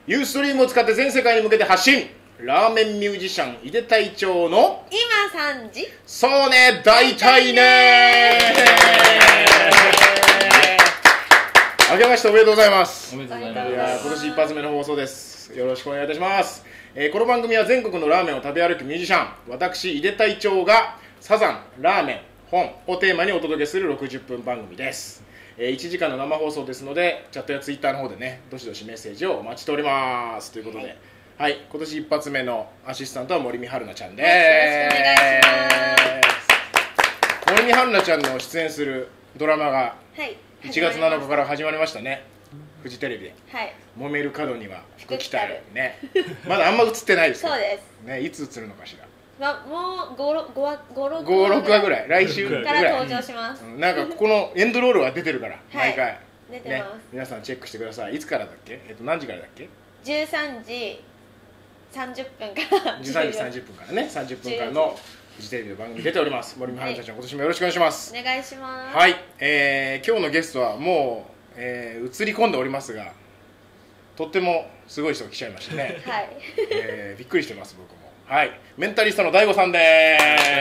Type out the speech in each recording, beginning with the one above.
ユーストリームを使って全世界に向けて発信、ラーメンミュージシャン井出隊長の今3時、 そうね大体ね明けましておめでとうございます。 おめでとうございます。 いや今年一発目の放送です。よろしくお願いいたします。この番組は全国のラーメンを食べ歩くミュージシャン私井出隊長がサザン、ラーメン、本をテーマにお届けする60分番組です。1時間の生放送ですので、チャットやツイッターの方でね、どしどしメッセージをお待ちしておりますということで、はい、今年一発目のアシスタントは森見春菜ちゃんです。 よろしくお願いします。 森見春菜ちゃんの出演するドラマがはい 1月7日から始まりましたね。フジテレビではい揉める角には福来たるね。まだあんま映ってないですけどそうですね、いつ映るのかしら。 もう5、 6話ぐらい、来週ぐらいから登場します。 なんかここのエンドロールが出てるから、毎回出てます、 皆さんチェックしてください。いつからだっけ、何時からだっけ。 13時30分から 13時30分からね、30分間のフジテレビの番組出ております。森見春菜ちゃん、今年もよろしくお願いします。 お願いします。 はい、今日のゲストはもう、映り込んでおりますが、とってもすごい人が来ちゃいましたね。 はい、 びっくりしてます僕も。はい、メンタリストの大悟さんです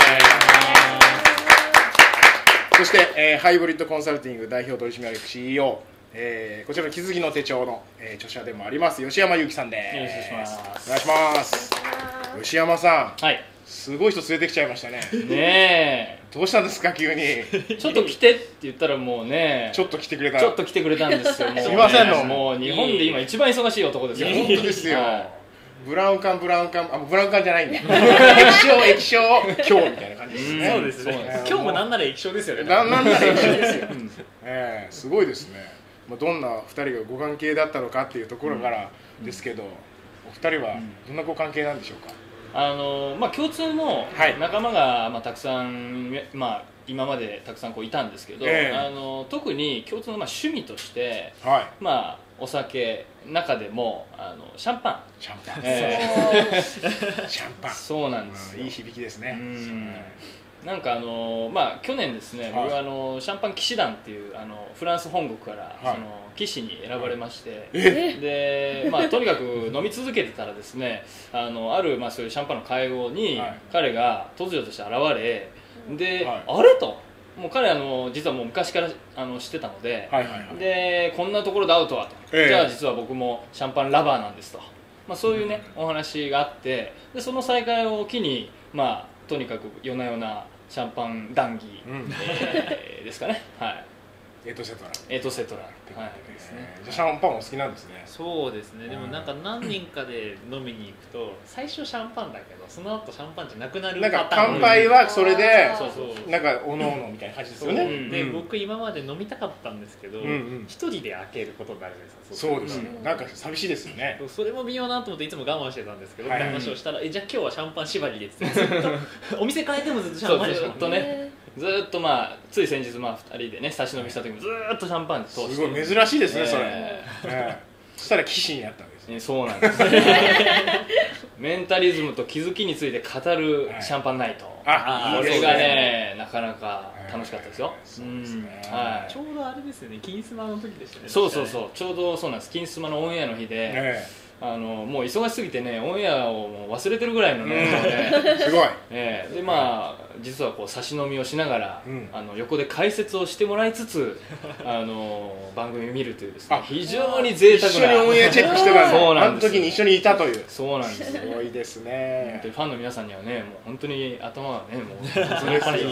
。そして、ハイブリッドコンサルティング代表取締役 CEO、こちらの気づきの手帳の、著者でもあります吉山裕樹さんです。 よろしくお願いします。 お願いします。吉山さん、 はい。 すごい人連れてきちゃいましたね。 ねどうしたんですか急に。 え。ちょっと来てって言ったらもうね。 ちょっと来てくれた。 ちょっと来てくれたんですよ。もうねすいませんのもう日本で今一番忙しい男ですよ。 いや本当ですよ。 はブラウン管、ブラウン管じゃないんだ。液晶今日みたいな感じですね。 そうですね。今日もなんなら液晶ですよね。 なんなら液晶ですよ。すごいですね。どんな2人がご関係だったのかっていうところからですけど、お二人はどんなご関係なんでしょうか。 共通の仲間が、たくさん、今までたくさんいたんですけど、特に共通の趣味として、お酒中でもシャンパン。 シャンパン。シャンパン。 そうなんですよ。 いい響きですね。 なんか去年ですね、僕はシャンパン騎士団っていうフランス本国からその騎士に選ばれまして、でとにかく飲み続けてたらですね、あるそういうシャンパンの会合に彼が突如として現れ、であれと。もう彼実はもう昔から知ってたので、でこんなところで会うとはと、じゃあ実は僕もシャンパンラバーなんですと、そういうねお話があって、でその再会を機にとにかく夜な夜なシャンパン談義、ですかね。はい。 エトセトラ。 エトセトラ。 はい。じゃシャンパンお好きなんですね。 そうですね。でもなんか何人かで飲みに行くと最初シャンパンだけどその後シャンパンじゃなくなる。 なんか乾杯はそれで、 そうなんかおのおのみたいな感じですよね。 で僕今まで飲みたかったんですけど、一人で開けることになるんですよ。 そうですよ。なんか寂しいですよね。 それも微妙なと思っていつも我慢してたんですけど、話をしたらじゃあ今日はシャンパン縛りでってずっとお店変えてもずっとシャンパンでしたもんね。 ずっとね。ずっとつい先日2人でね差し飲みした時もずっとシャンパンで通して。 すごい珍しいですねそれ。そしたら騎士になったんですね。 そうなんですメンタリズムと気づきについて語るシャンパンナイト、これがねなかなか楽しかったですよ。 ちょうどあれですよね、金スマの時でしたね。 そうちょうどそうなんです。金スマのオンエアの日で、もう忙しすぎてねオンエアをもう忘れてるぐらいのねすごい。 で実は差し飲みをしながら、横で解説をしてもらいつつ番組を見るというですね、非常に贅沢な。 一緒にオンエアチェックしてたそうなんです。 あの時に一緒にいたという。 そうなんです。 すごいですね。 ファンの皆さんにはねもう本当に頭がねもうずれなる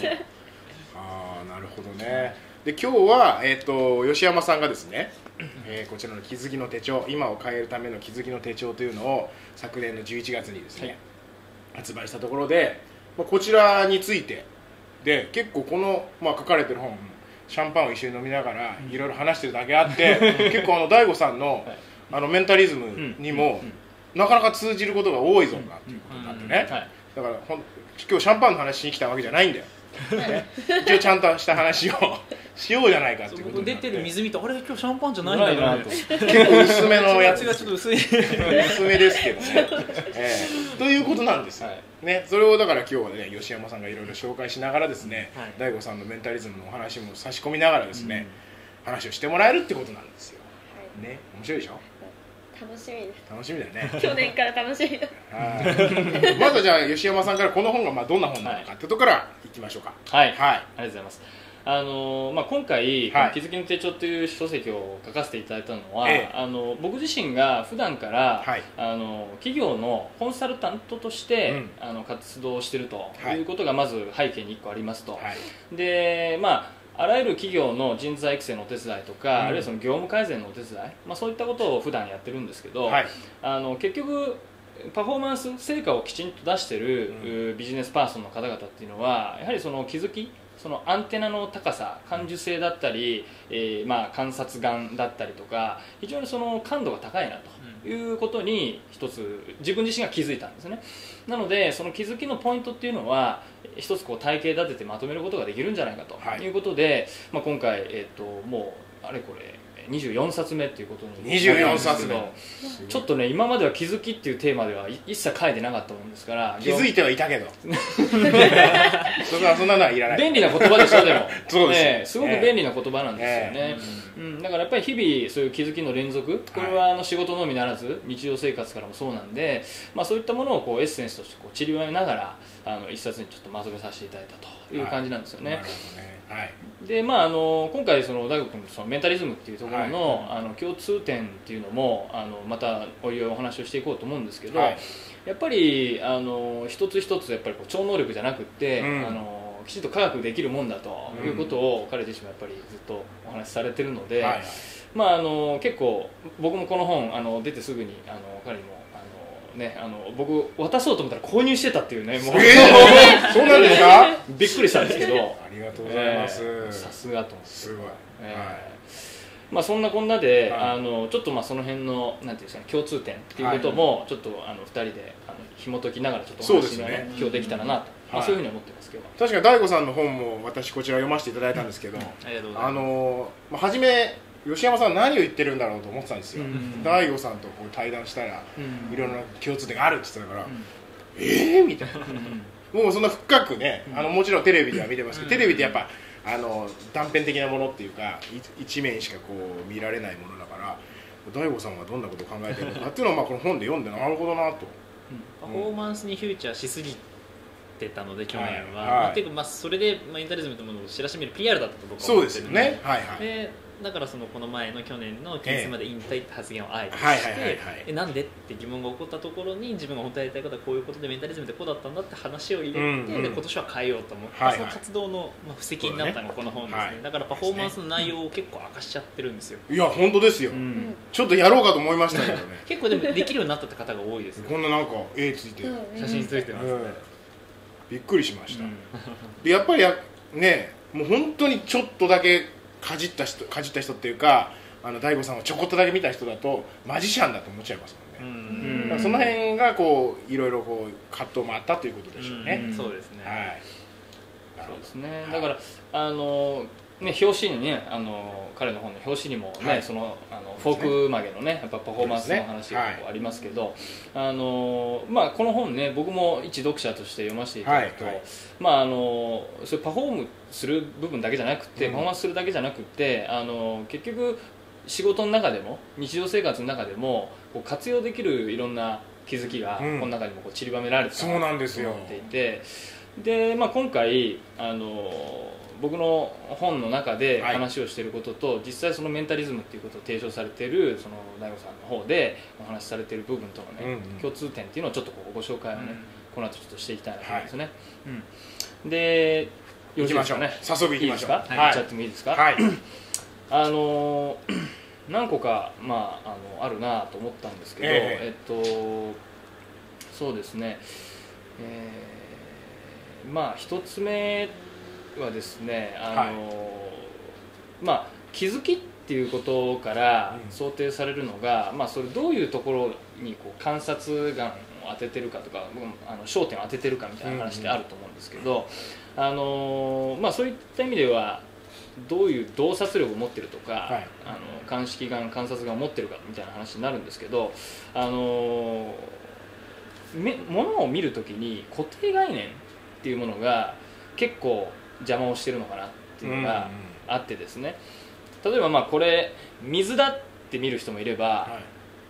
ほどね。で今日は吉山さんがですね、こちらの気づきの手帳、今を変えるための気づきの手帳というのを昨年の11月にですね、発売したところで、こちらについてで結構この、書かれてる本シャンパンを一緒に飲みながらいろいろ話してるだけあって結構大悟さんのメンタリズムにもなかなか通じることが多いぞなっていうことになってね、だから今日シャンパンの話しに来たわけじゃないんだよ。一応ちゃんとした話をしようじゃないかっていうことになって、 出てる水見てあれ今日シャンパンじゃないんだなと結構薄めのやつがちょっと薄い薄めですけどね、ということなんですよ、ね、それをだから今日はね吉山さんがいろいろ紹介しながらですね、大悟さんのメンタリズムのお話も差し込みながらですね、話をしてもらえるってことなんですよ、ね、面白いでしょ。 楽しみです。 楽しみだよね。 去年から楽しみだ。 まずじゃあ吉山さんからこの本がまあどんな本なのかってところからいきましょうか。 はい、ありがとうございます。今回、気づきの手帳という書籍を書かせていただいたのは、僕自身が普段から、企業のコンサルタントとして、活動しているということがまず背景に1個ありますと、であらゆる企業の人材育成のお手伝いとか、あるいはその業務改善のお手伝い、そういったことを普段やってるんですけど、結局パフォーマンス成果をきちんと出している、ビジネスパーソンの方々っていうのはやはりその気づき、そのアンテナの高さ、感受性だったり、観察眼だったりとか、非常にその感度が高いなということに一つ自分自身が気づいたんですね。なのでその気づきのポイントっていうのは一つこう体系立ててまとめることができるんじゃないかということで、今回、もうあれこれ24冊目っていうことになるんですけど、ちょっとね今までは気づきっていうテーマでは一切書いてなかったもんですから、 気づいてはいたけどそんなのはいらない。 便利な言葉でしょ。でもそうです、 すごく便利な言葉なんですよね。だからやっぱり日々そういう気づきの連続、これは仕事のみならず日常生活からもそうなんで、そういったものをこうエッセンスとしてこう散りばめながら一冊にちょっとまとめさせていただいたという感じなんですよね。で今回その大悟君のそのメンタリズムっていうところの、共通点っていうのもまたおいおいお話をしていこうと思うんですけど、やっぱり一つ一つやっぱりこう超能力じゃなくって、きちんと科学できるもんだということを彼自身もやっぱりずっとお話しされてるので、結構僕もこの本出てすぐに彼にも僕渡そうと思ったら購入してたっていうね、もうそうなんですかびっくりしたんですけどありがとうございます。 さすがと思って、 すごい。 そんなこんなでちょっとその辺のなんていうんですかね、共通点っていうこともちょっと2人で紐解きながらちょっとお話が今日できたらなと、そういうふうに思ってますけど。 確かに大悟さんの本も私こちら読ませていただいたんですけど、初め吉山さん何を言ってるんだろうと思ってたんですよ。大悟さんとこう対談したらいろんな共通点があるって言ってたから、みたいな。もうそんな深くね、もちろんテレビでは見てますけど、テレビってやっぱ断片的なものっていうか一面しかこう見られないものだから、大悟さんはどんなことを考えてるのかっていうのをこの本で読んでなるほどなと。 パフォーマンスにフューチャーしすぎてたので去年は、っていうかそれでメンタリズムというものを知らしめる PR だったと僕は思ってるので、だからこの前の去年のテニスまで引退って発言をあえてしてなんでって疑問が起こったところに、自分が本当にやりたいことはこういうことでメンタリズムってこうだったんだって話を入れて、で今年は変えようと思って、その活動の布石になったのがこの本ですね。だからパフォーマンスの内容を結構明かしちゃってるんですよ。 いや本当ですよ、ちょっとやろうかと思いましたけどね結構でもできるようになったって方が多いですね。 こんななんか絵ついてる、 写真ついてますね。 びっくりしました。でやっぱりね、もう本当にちょっとだけかじった人っていうか、大悟さんをちょこっとだけ見た人だとマジシャンだと思っちゃいますもんね。だからその辺がこういろいろこう葛藤もあったということでしょうね。 そうですね。 そうですね。だから表紙にね、彼の本の表紙にもね、そのフォーク曲げのね、やっぱパフォーマンスの話がありますけど、この本ね、僕も一読者として読ませていただくと、それパフォームする部分だけじゃなくて、パフォーマンスするだけじゃなくて、結局仕事の中でも日常生活の中でもこう活用できるいろんな気づきがこの中にもこう散りばめられてたと思っていて、で今回僕の本の中で話をしていることと、実際そのメンタリズムっていうことを提唱されているその大悟さんの方でお話しされている部分とのね、共通点っていうのをちょっとこうご紹介をね、この後ちょっとしていきたいなと思うんですね。で、よろしいですかね。 早速いきましょう。 いいですか？いっちゃってもいいですか？ はい。 何個かあるなと思ったんですけど、そうですね。一つ目はですね、気づきっていうことから想定されるのが、それどういうところにこう観察眼を当ててるかとか、焦点を当ててるかみたいな話ってあると思うんですけど、そういった意味ではどういう洞察力を持ってるとか、鑑識眼観察眼を持ってるかみたいな話になるんですけど、物を見るときに固定概念っていうものが結構邪魔をしてるのかなっていうのがあってですね、例えばこれ水だって見る人もいれば、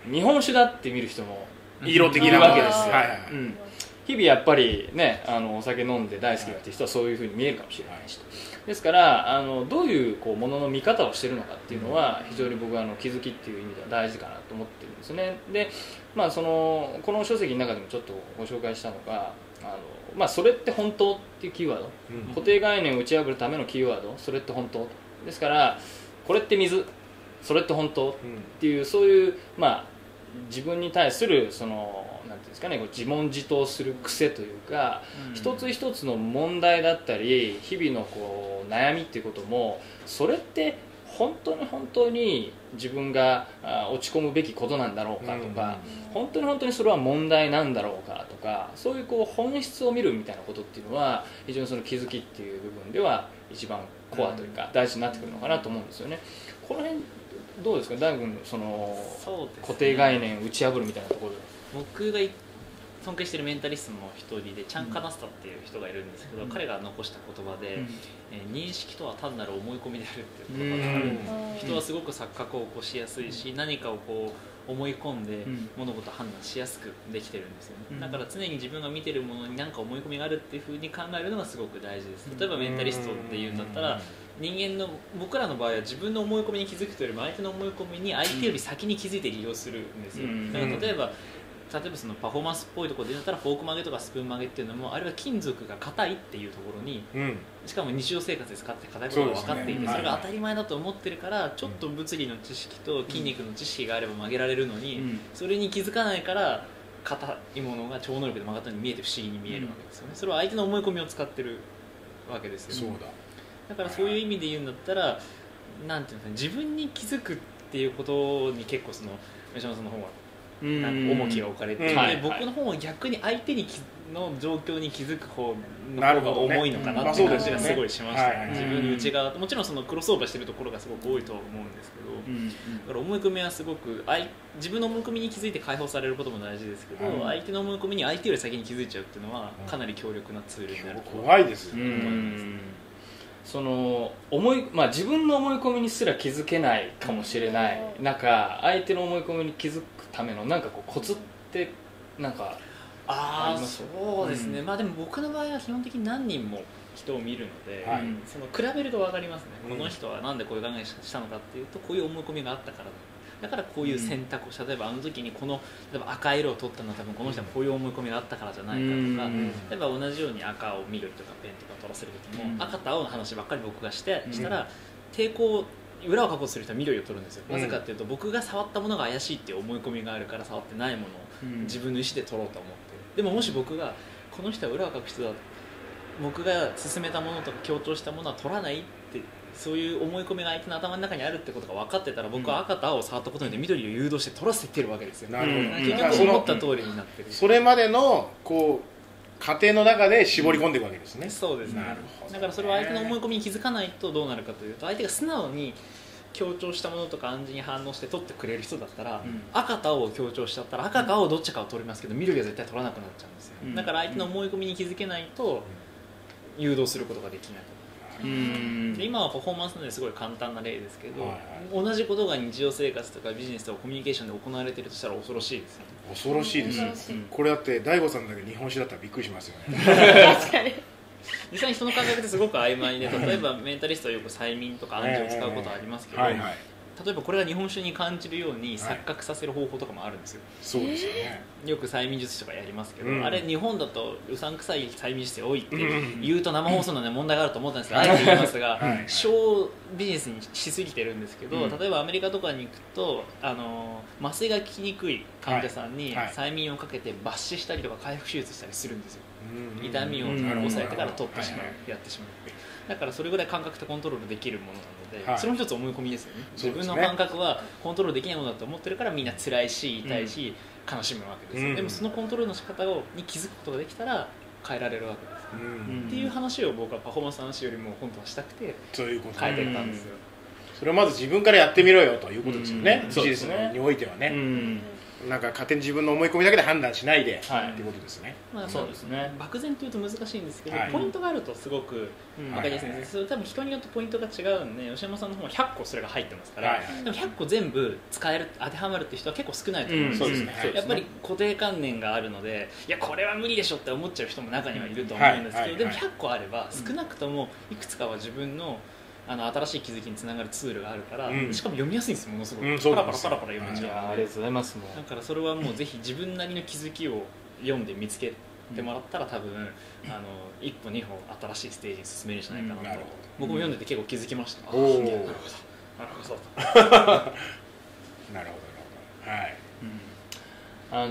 日本酒だって見る人も色的ないるわけですよ、 はいはい、 日々やっぱりねお酒飲んで大好きだっていう人はそういうふうに見えるかもしれないし、ですからどういうものの見方をしているのかっていうのは非常に僕は気づきっていう意味では大事かなと思ってるんですね。で、この書籍の中でもちょっとご紹介したのがそれって本当っていうキーワード、固定概念を打ち破るためのキーワード、それって本当ですから、これって水、それって本当っていう、そういう自分に対するなんていうんですかね、自問自答する癖というか、一つ一つの問題だったり日々の悩みっていうことも、それって本当に自分が落ち込むべきことなんだろうかとか、本当にそれは問題なんだろうかとか、そういう本質を見るみたいなことっていうのは非常にその気づきっていう部分では一番コアというか大事になってくるのかなと思うんですよね。この辺どうですか、大君、固定概念を打ち破るみたいなところで。 僕が尊敬しているメンタリストの一人でチャン・カナスタっていう人がいるんですけど、彼が残した言葉で、認識とは単なる思い込みであるっていう言葉があるんですよ。人はすごく錯覚を起こしやすいし、何かを思い込んで物事を判断しやすくできてるんですよね。だから常に自分が見てるものに何か思い込みがあるっていうふうに考えるのがすごく大事です。例えばメンタリストっていうんだったら、僕らの場合は自分の思い込みに気づくというよりも相手の思い込みに相手より先に気づいて利用するんですよ。だから例えばそのパフォーマンスっぽいところで言ったらフォーク曲げとかスプーン曲げっていうのも、あれは金属が硬いっていうところに、しかも日常生活で使って硬いことが分かっていて、それが当たり前だと思ってるから、ちょっと物理の知識と筋肉の知識があれば曲げられるのに、それに気づかないから硬いものが超能力で曲がったように見えて不思議に見えるわけですよね。それは相手の思い込みを使ってるわけですよね。だからそういう意味で言うんだったら、なんていうんですか、自分に気づくっていうことに結構吉野さんの方は重きが置かれていて、僕の方は逆に相手の状況に気づく方の方が重いのかなっていう感じがすごいしましたね。自分の内側ともちろんクロスオーバーしてるところがすごく多いとは思うんですけど、だから思い込みはすごく自分の思い込みに気づいて解放されることも大事ですけど、相手の思い込みに相手より先に気づいちゃうっていうのはかなり強力なツールになると怖いですよね。 自分の思い込みにすら気づけないかもしれない中、相手の思い込みに気づくためのコツってあります？ そうですね、でも僕の場合は基本的に何人も人を見るので、比べると分かりますね。この人はなんでこういう考えしたのかっていうと、こういう思い込みがあったからだからこういう選択をした。例えば時に例えば赤色を取ったのは多分この人はこういう思い込みがあったからじゃないかとか、例えば同じように赤を緑とかペンとか取らせる時も、赤と青の話ばっかり僕がしたら抵抗裏をかこうとする人は緑を取るんですよ。なぜかっていうと、僕が触ったものが怪しいっていう思い込みがあるから、触ってないものを自分の意思で取ろうと思ってる。でももし僕がこの人は裏をかく人だ、僕が勧めたものとか強調したものは取らないって、そういう思い込みが相手の頭の中にあるってことが分かってたら、僕は赤と青を触ったことによって緑を誘導して取らせていってるわけですよ。 なるほど。 結局思った通りになってる。 それまでの過程の中で絞り込んでいくわけですね。 そうですね。だからそれは相手の思い込みに気づかないとどうなるかというと、相手が素直に強調したものとか暗示に反応して取ってくれる人だったら、赤と青を強調しちゃったら赤か青どっちかを取りますけど、緑は絶対取らなくなっちゃうんですよ。だから相手の思い込みに気づけないと誘導することができない。で今はパフォーマンスなのですごい簡単な例ですけど、同じことが日常生活とかビジネスとかコミュニケーションで行われているとしたら恐ろしいですよね。 恐ろしいですよ。これだって大悟さんだけ日本酒だったらびっくりしますよね。 確かに。 実際に人の感覚ってすごく曖昧で、例えばメンタリストはよく催眠とか暗示を使うことはありますけど、例えばこれが日本酒に感じるように錯覚させる方法とかもあるんですよ。 そうですよね。 よく催眠術とかやりますけど、あれ日本だとうさんくさい催眠術多いって言うと生放送なので問題があると思ったんですけど、あえて言いますが、小ビジネスにしすぎてるんですけど、例えばアメリカとかに行くと麻酔が効きにくい患者さんに催眠をかけて抜歯したりとか回復手術したりするんですよ。痛みを抑えてから取ってしまう、やってしまう。だからそれぐらい感覚ってコントロールできるものなので、その一つ思い込みですよね。自分の感覚はコントロールできないものだと思ってるから、みんな辛いし痛いし悲しむわけですよ。でもそのコントロールの仕方に気づくことができたら変えられるわけです、っていう話を僕はパフォーマンスの話よりも本当はしたくて変えていったんですよ。 それをまず自分からやってみろよということですよね。ビジネスにおいてはね。 なんか勝手に自分の思い込みだけで判断しないで、っていうことですね。 そうですね。 漠然と言うと難しいんですけど、ポイントがあるとすごく分かりやすいんですけど、多分人によってポイントが違うんで、吉山さんの方は100個それが入ってますから、でも100個全部使える、当てはまるって人は結構少ないと思うんですよ。やっぱり固定観念があるので、いやこれは無理でしょって思っちゃう人も中にはいると思うんですけど、でも100個あれば少なくともいくつかは自分の新しい気づきにつながるツールがあるから、しかも読みやすいんですよ、ものすごく、パラパラパラパラ読めちゃう。 ありがとうございます。 だからそれはもうぜひ自分なりの気づきを読んで見つけてもらったら、多分一歩二歩新しいステージに進めるんじゃないかなと、僕も読んでて結構気づきました。なるほどなるほどなるほど、はい。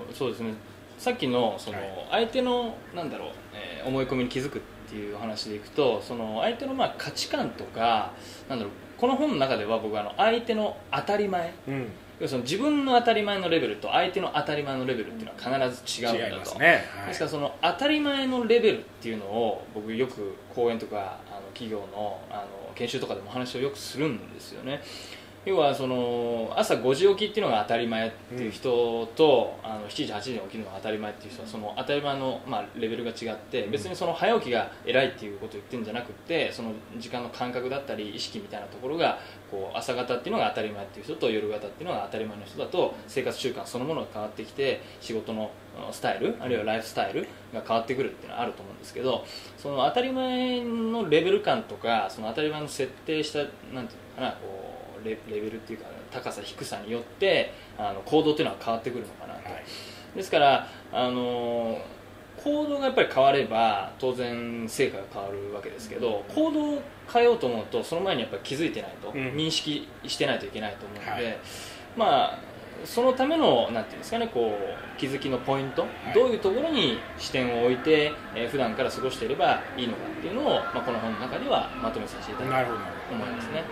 そうですね、さっきのその相手の思い込みに気づくっていう話でいくと、その相手の価値観とか、この本の中では僕は相手の当たり前、要するに自分の当たり前のレベルと相手の当たり前のレベルっていうのは必ず違うんだと。ですからその当たり前のレベルっていうのを僕よく講演とか企業の研修とかでも話をよくするんですよね。要はその朝5時起きっていうのが当たり前っていう人と、7時8時に起きるのが当たり前っていう人は、その当たり前のレベルが違って、別にその早起きが偉いっていうことを言ってるんじゃなくて、その時間の感覚だったり意識みたいなところがこう朝方っていうのが当たり前っていう人と夜型っていうのが当たり前の人だと、生活習慣そのものが変わってきて、仕事のスタイルあるいはライフスタイルが変わってくるっていうのはあると思うんですけど、その当たり前のレベル感とか、その当たり前の設定したなんていうのかな、こうレベルっていうか高さ低さによって行動っていうのは変わってくるのかなと。ですから行動がやっぱり変われば当然成果が変わるわけですけど、行動を変えようと思うとその前にやっぱり気づいてないと、認識してないといけないと思うので、そのためのなんていうんですかね、こう気づきのポイント、どういうところに視点を置いて、普段から過ごしていればいいのかっていうのを、この本の中ではまとめさせていただきたいと思いますね。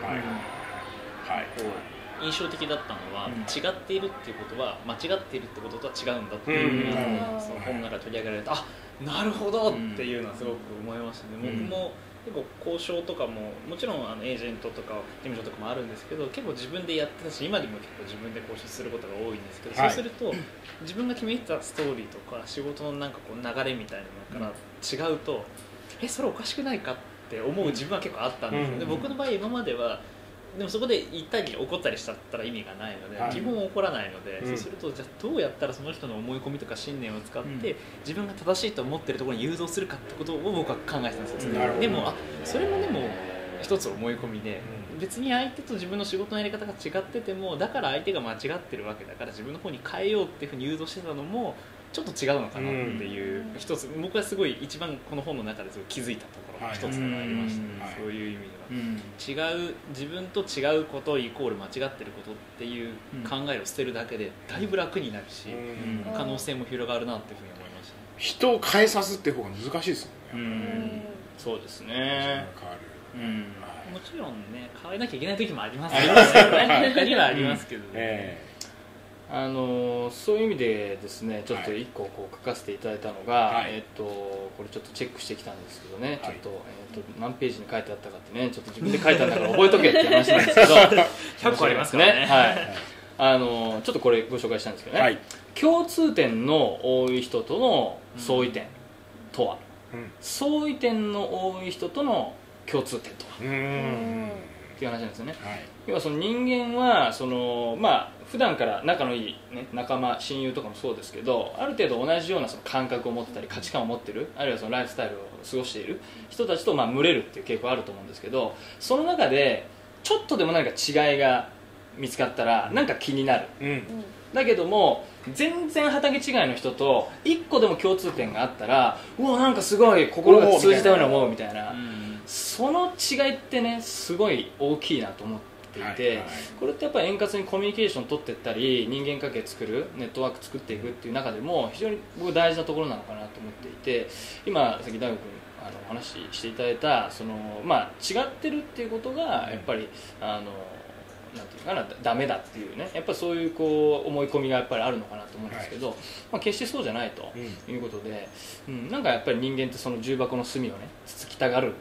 印象的だったのは、違っているっていうことは間違っているってこととは違うんだっていうのをその本の中で取り上げられて、なるほどっていうのはすごく思いましたね。僕も結構交渉とかももちろんエージェントとか事務所とかもあるんですけど、結構自分でやってたし、今でも結構自分で交渉することが多いんですけど、そうすると自分が決めてたストーリーとか仕事のなんかこう流れみたいなのから違うと、それおかしくないかって思う自分は結構あったんですよ。で僕の場合今まではでもそこで言ったり怒ったりしちゃったら意味がないので、基本怒らないので、そうするとじゃあどうやったらその人の思い込みとか信念を使って自分が正しいと思っているところに誘導するかってことを僕は考えてたんですよ。でもそれもでも一つ思い込みで、別に相手と自分の仕事のやり方が違ってても、だから相手が間違ってるわけだから自分の方に変えようっていうふうに誘導してたのもちょっと違うのかなっていう一つ、僕はすごい一番この本の中ですごい気づいたところが一つでもありましたね。そういう意味では、違う自分と違うことイコール間違ってることっていう考えを捨てるだけでだいぶ楽になるし、可能性も広がるなっていうふうに思いました。 人を変えさすって方が難しいですもんね。そうですね。 もちろんね、変えなきゃいけない時もありますけどね。ありはありますけどね。 そういう意味でですね、ちょっと1個こう書かせていただいたのが、これちょっとチェックしてきたんですけどね、ちょっと、何ページに書いてあったかってね、ちょっと自分で書いたんだから覚えとけっていう話なんですけど 100個ありますからね。 ちょっとこれご紹介したんですけどね、共通点の多い人との相違点とは、相違点の多い人との共通点とはっていう話なんですよね。要はその人間はその普段から仲のいい、仲間親友とかもそうですけど、ある程度同じようなその感覚を持ってたり価値観を持ってる、あるいはそのライフスタイルを過ごしている人たちと群れるっていう傾向あると思うんですけど、その中でちょっとでも何か違いが見つかったらなんか気になる、だけども全然畑違いの人と1個でも共通点があったら、うわなんかすごい心が通じたような思うみたいな、その違いってねすごい大きいなと思っていて、これってやっぱり円滑にコミュニケーション取っていったり人間関係作るネットワーク作っていくっていう中でも非常に僕大事なところなのかなと思っていて、今さっき大悟君お話ししていただいたその、違ってるっていうことがやっぱりなんていうかな、ダメだっていうね、やっぱりそういうこう思い込みがやっぱりあるのかなと思うんですけど、決してそうじゃないということで、なんかやっぱり人間ってその重箱の隅をねつつきたがる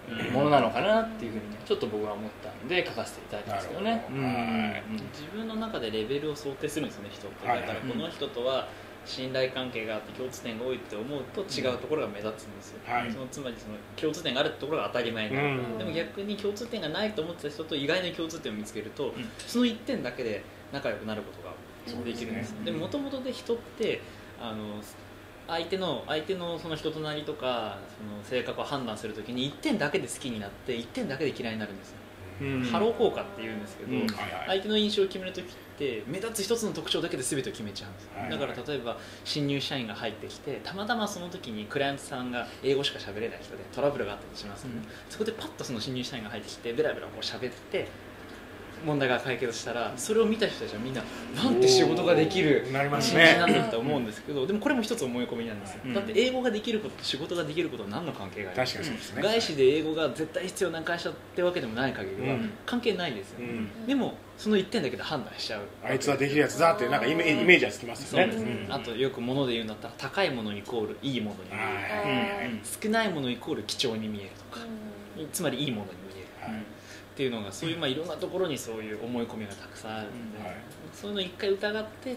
ものなのかなっていうふうにねちょっと僕は思ったんで書かせていただいたんですけどね。 自分の中でレベルを想定するんですよね、人って。だからこの人とは信頼関係があって共通点が多いって思うと違うところが目立つんですよ、つまりその共通点があるところが当たり前になる、でも逆に共通点がないと思ってた人と意外な共通点を見つけると、その1点だけで仲良くなることができるんです。でもともとで人って相手のその人となりとかその性格を判断するときに1点だけで好きになって1点だけで嫌いになるんですよ。ハロー効果って言うんですけど、相手の印象を決めるときって目立つ一つの特徴だけで全てを決めちゃうんです、だから例えば新入社員が入ってきてたまたまその時にクライアントさんが英語しか喋れない人でトラブルがあったとしますよね、そこでパッとその新入社員が入ってきてベラベラこう喋って問題が解決したら、それを見た人たちはみんななんて仕事ができる新人なんだって思うんですけど、でもこれも一つ思い込みなんですよ、だって英語ができることと仕事ができることは何の関係がある。 確かにそうですね。 外資で英語が絶対必要な会社ってわけでもない限りは関係ないですよ、でもその1点だけで判断しちゃう。 あいつはできるやつだってなんかイメージはつきますよね。 あとよく物で言うんだったら高いものイコールいいものに見える、少ないものイコール貴重に見えるとか、つまりいいものに見える、っていうのがそういういろんなところにそういう思い込みがたくさんあるので、そういうのを一回疑って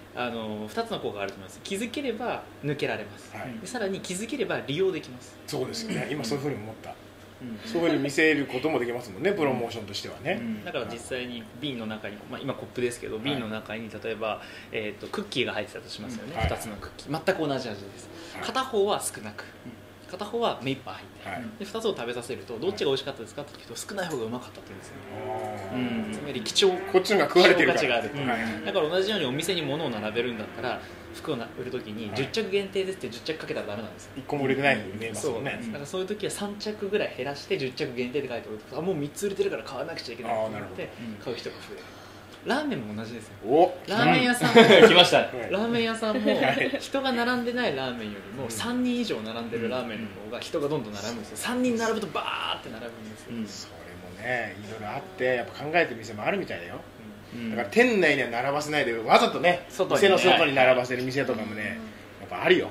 2つの効果があると思います。気づければ抜けられます、でさらに気づければ利用できます。 そうですよね、今そういうふうに思った、そういうふうに見せることもできますもんね、プロモーションとしてはね、 だから実際に瓶の中に、今コップですけど瓶の中に例えば、クッキーが入ってたとしますよね、2つのクッキー全く同じ味です、片方は少なく片方は目いっぱい入って、で2つを食べさせるとどっちが美味しかったですかって聞くと少ない方がうまかったって言うんですよ、つまり貴重こっちが食われてるから希少価値があると、だから同じようにお店に物を並べるんだったら服を売るときに10着限定ですって10着かけたらダメなんですよ。 1個も売れてないのに見えますもんね。 だからそういう時は3着ぐらい減らして10着限定って書いておくと、もう3つ売れてるから買わなくちゃいけないって言って買う人が増える。ラーメンも同じですよ。ラーメン屋さんも来ましたね。 ラーメン屋さんも人が並んでないラーメンよりも3人以上並んでるラーメンの方が人がどんどん並ぶんですよ。3人並ぶとバーって並ぶんですよ、 それもねいろいろあってやっぱ考えてる店もあるみたいだよ、だから店内には並ばせないでわざとね店の外に並ばせる店とかもねやっぱあるよ、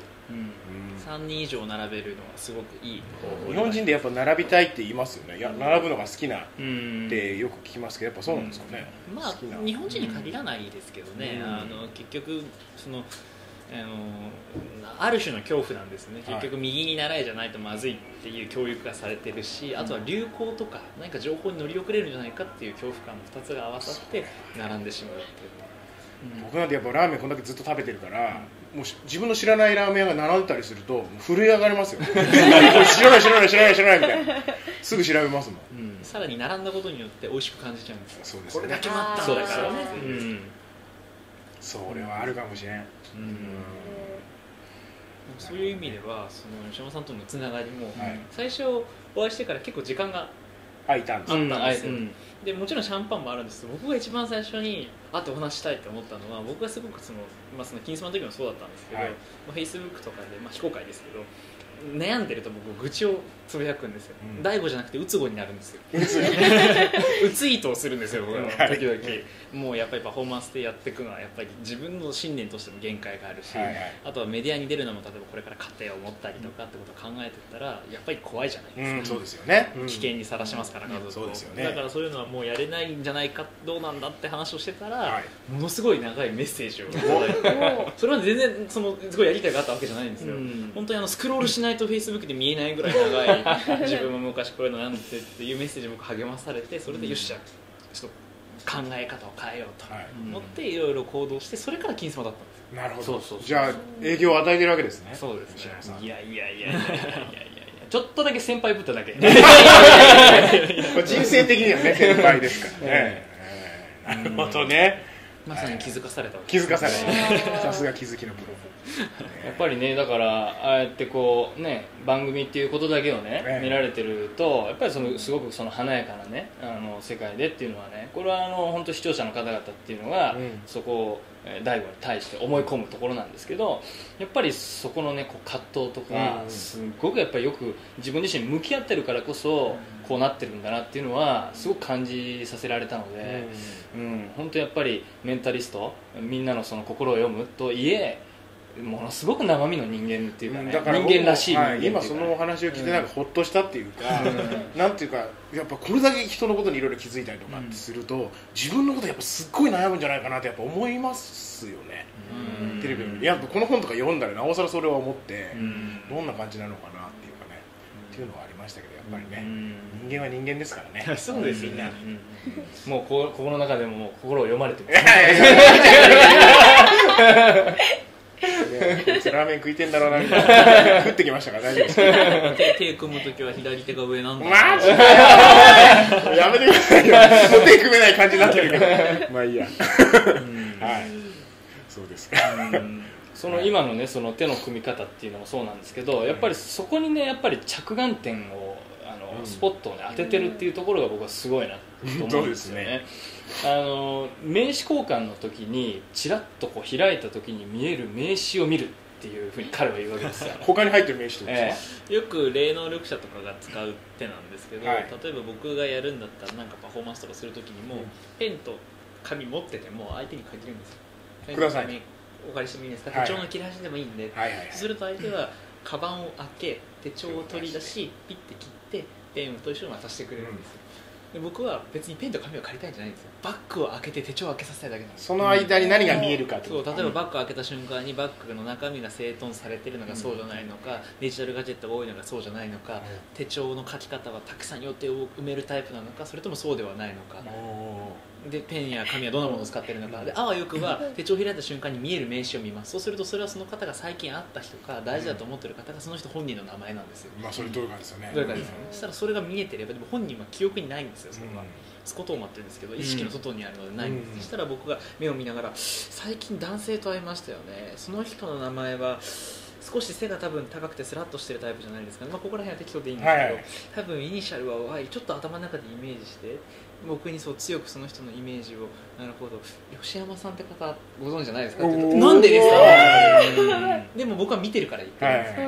3人以上並べるのはすごくいい。 日本人でやっぱ並びたいって言いますよね。いや並ぶのが好きなってよく聞きますけど、やっぱそうなんですかね。 日本人に限らないですけどね、結局そのある種の恐怖なんですね。結局右に習いじゃないとまずいっていう教育がされてるし、あとは流行とか何か情報に乗り遅れるんじゃないかっていう恐怖感の2つが合わさって並んでしまうっていう。 僕なんてやっぱラーメンこんだけずっと食べてるから、もう自分の知らないラーメン屋が並んでたりするともう震え上がりますよ知らないみたいな、すぐ調べますもん、 さらに並んだことによって美味しく感じちゃうんですよ。 そうですね、 これだけ待ったんだからね、 それはあるかもしれん、 そういう意味ではその吉山さんとのつながりも、最初お会いしてから結構時間があったんですよ、 でもちろんシャンパンもあるんですけど、僕が一番最初に会ってお話したいと思ったのは、僕がすごくその金スマの時もそうだったんですけど、Facebook とかで、非公開ですけど悩んでると僕愚痴をつぶやくんですよ、大悟じゃなくてうつごになるんですようつイートをするんですよ僕は時々、もうやっぱりパフォーマンスでやっていくのはやっぱり自分の信念としての限界があるし、あとはメディアに出るのも例えばこれから家庭を持ったりとかってことを考えてったらやっぱり怖いじゃないですか、 そうですよね、 危険にさらしますから家族を、だからそういうのはもうやれないんじゃないか、どうなんだって話をしてたら、ものすごい長いメッセージをいただいてそれは全然すごいやりたいがあったわけじゃないんですよ、本当にスクロールしないと Facebook で見えないぐらい長い自分も昔こういうのなんてっていうメッセージ僕励まされて、それでよしじゃあちょっと考え方を変えようと思っていろいろ行動して、それから金スマだったんですよ。 なるほど、じゃあ影響を与えてるわけですね。 そうですね。 いやちょっとだけ先輩ぶっただけ人生的にはね先輩ですからねなるほどね、 まさに気づかされたわけです。気づかされたさすが気づきのプロやっぱりね、だからああやってこうね番組っていうことだけをね、見られてるとやっぱりすごくその華やかなね世界でっていうのはね、これは本当視聴者の方々っていうのが、そこを大悟に対して思い込むところなんですけど、やっぱりそこのねこう葛藤とか、すごくやっぱりよく自分自身向き合ってるからこそこうなってるんだなっていうのはすごく感じさせられたので、本当やっぱりメンタリストみんなのその心を読むといえものすごく生身の人間っていうかね、 だから人間らしい人間っていうか、 今そのお話を聞いてなんかほっとしたっていうか、なんていうかやっぱこれだけ人のことにいろいろ気づいたりとかってすると、自分のことやっぱすっごい悩むんじゃないかなってやっぱ思いますよね。テレビでやっぱこの本とか読んだらなおさらそれは思って、どんな感じなのかなっていうかね、っていうのはありましたけど、やっぱりね、人間は人間ですからね。 そうですよね。もうここの中でももう心を読まれてる。 こいつラーメン食いてんだろうなみたいな食ってきましたから大丈夫ですか。 手組むときは左手が上なんだ。 マジかよやめてくださいよ。もう手組めない感じになってるけどまあいいや。はい、そうですか。 その今のね、その手の組み方っていうのもそうなんですけど、やっぱりそこにね、やっぱり着眼点をスポットを、ね、当ててるっていうところが僕はすごいなと思うんですよね。名刺交換の時にちらっとこう開いた時に見える名刺を見るっていうふうに彼は言うわけですよ。 他に入ってる名刺とかですか。 よく霊能力者とかが使う手なんですけど、 はい、 例えば僕がやるんだったらなんかパフォーマンスとかする時にも、ペンと紙持ってても相手に書いてるんですよ。 ください。 お借りしてもいいですか、手帳の切れ端でもいいんで、そうすると相手はカバンを開け手帳を取り出しピッて切ってペンと一緒に渡してくれるんですよ。で僕は別にペンと紙を借りたいんじゃないんですよ。バッグを開けて手帳を開けさせたいだけなんです。 その間に何が見えるかってこと。 そう、例えばバッグを開けた瞬間にバッグの中身が整頓されてるのかそうじゃないのか、デジタルガジェットが多いのかそうじゃないのか、手帳の書き方はたくさん予定を埋めるタイプなのか、それともそうではないのか、でペンや紙はどんなものを使っているのかで、あわよくは手帳を開いた瞬間に見える名刺を見ます。そうするとそれはその方が最近会った人か大事だと思っている方がその人本人の名前なんですよ。 まあそれどれかですよね。 どれかですよね。そしたらそれが見えてれば、でも本人は記憶にないんですよ。それはスコトーマって言うんですけど、意識の外にあるのでないんです。そしたら僕が目を見ながら、最近男性と会いましたよね、その人の名前は少し背が多分高くてスラッとしてるタイプじゃないですかね、まあ、ここら辺は適当でいいんですけど、多分イニシャルは Y、 ちょっと頭の中でイメージして僕にそう強くその人のイメージを、なるほど吉山さんって方ご存知じゃないですかって言うと、なんでですかでも僕は見てるから言ってるんです、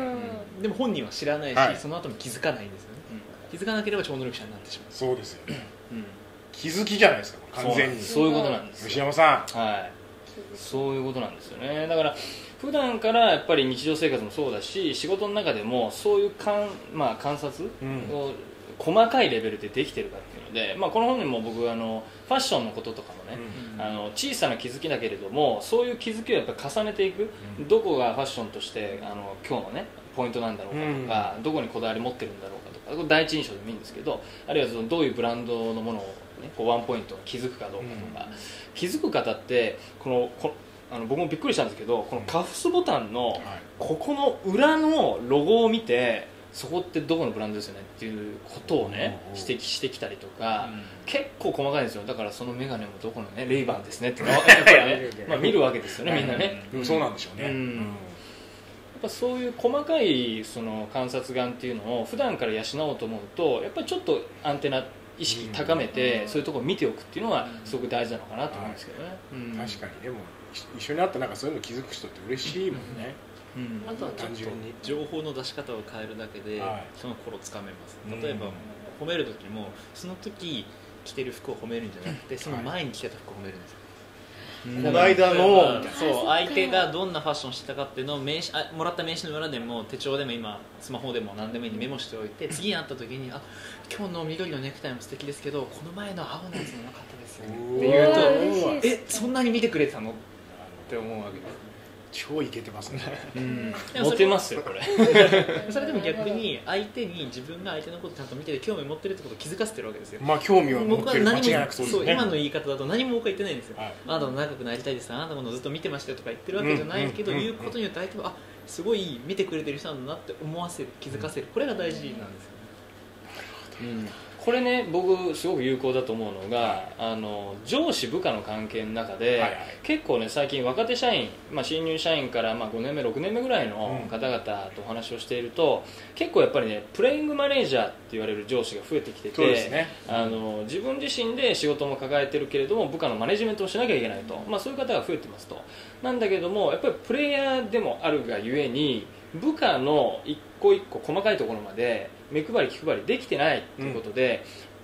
でも本人は知らないし、その後も気づかないんですよね、気づかなければ超能力者になってしまう。 そうですよね、気づきじゃないですか、完全に。 そういうことなんですよ、 吉山さん。 はい、そういうことなんですよね。だから普段からやっぱり日常生活もそうだし、仕事の中でもそういう観察を細かいレベルでできてるかっていうので、この本にも僕ファッションのこととかもね、小さな気づきだけれどもそういう気づきをやっぱ重ねていく、どこがファッションとして今日のねポイントなんだろうかとか、どこにこだわり持ってるんだろうかとか、これ第一印象でもいいんですけど、あるいはそのどういうブランドのものを、ね、こうワンポイント気づくかどうかとか、気づく方って僕もびっくりしたんですけど、このカフスボタンのここの裏のロゴを見て、そこってどこのブランドですよねっていうことをね指摘してきたりとか、結構細かいんですよ。だからそのメガネもどこのねレイバンですねってやっぱりね見るわけですよね、みんなね。 そうなんでしょうね。 やっぱそういう細かいその観察眼っていうのを普段から養おうと思うと、やっぱりちょっとアンテナ意識高めて、そういうところを見ておくっていうのはすごく大事なのかなと思うんですけどね。 確かに。でも一緒に会ってなんかそういうの気づく人って嬉しいもんね。 あとはちょっと情報の出し方を変えるだけでその頃つかめます。例えば褒める時もその時着てる服を褒めるんじゃなくて、その前に着てた服を褒めるんですよ。 この間のそう相手がどんなファッションしてたかっていうのをもらった名刺の裏でも手帳でも今スマホでも何でもいいんでメモしておいて、次に会った時に今日の緑のネクタイも素敵ですけどこの前の青のやつもなかったですって言うと、そんなに見てくれてたのって思うわけです。 超イケてますね。 モテますよこれ。 それでも逆に相手に自分が相手のことちゃんと見てて興味持ってるってことを気づかせてるわけですよ。 まあ興味は持ってる、間違いなくそうですね。 今の言い方だと何も僕は言ってないんですよ。あなたも仲良くなりたいです、あなたものずっと見てましたよとか言ってるわけじゃないけど、言うことによって相手はすごい見てくれてる人なんだなって思わせる、気づかせる、これが大事なんですよね。 これね僕すごく有効だと思うのが、上司部下の関係の中で、結構ね最近若手社員、新入社員から5年目6年目ぐらいの方々とお話をしていると、結構やっぱりねプレイングマネージャーって言われる上司が増えてきてて、自分自身で仕事も抱えてるけれども部下のマネジメントをしなきゃいけないと、そういう方が増えてますと。なんだけどもやっぱりプレイヤーでもあるがゆえに部下の一個一個細かいところまで目配り気配りできてないということで、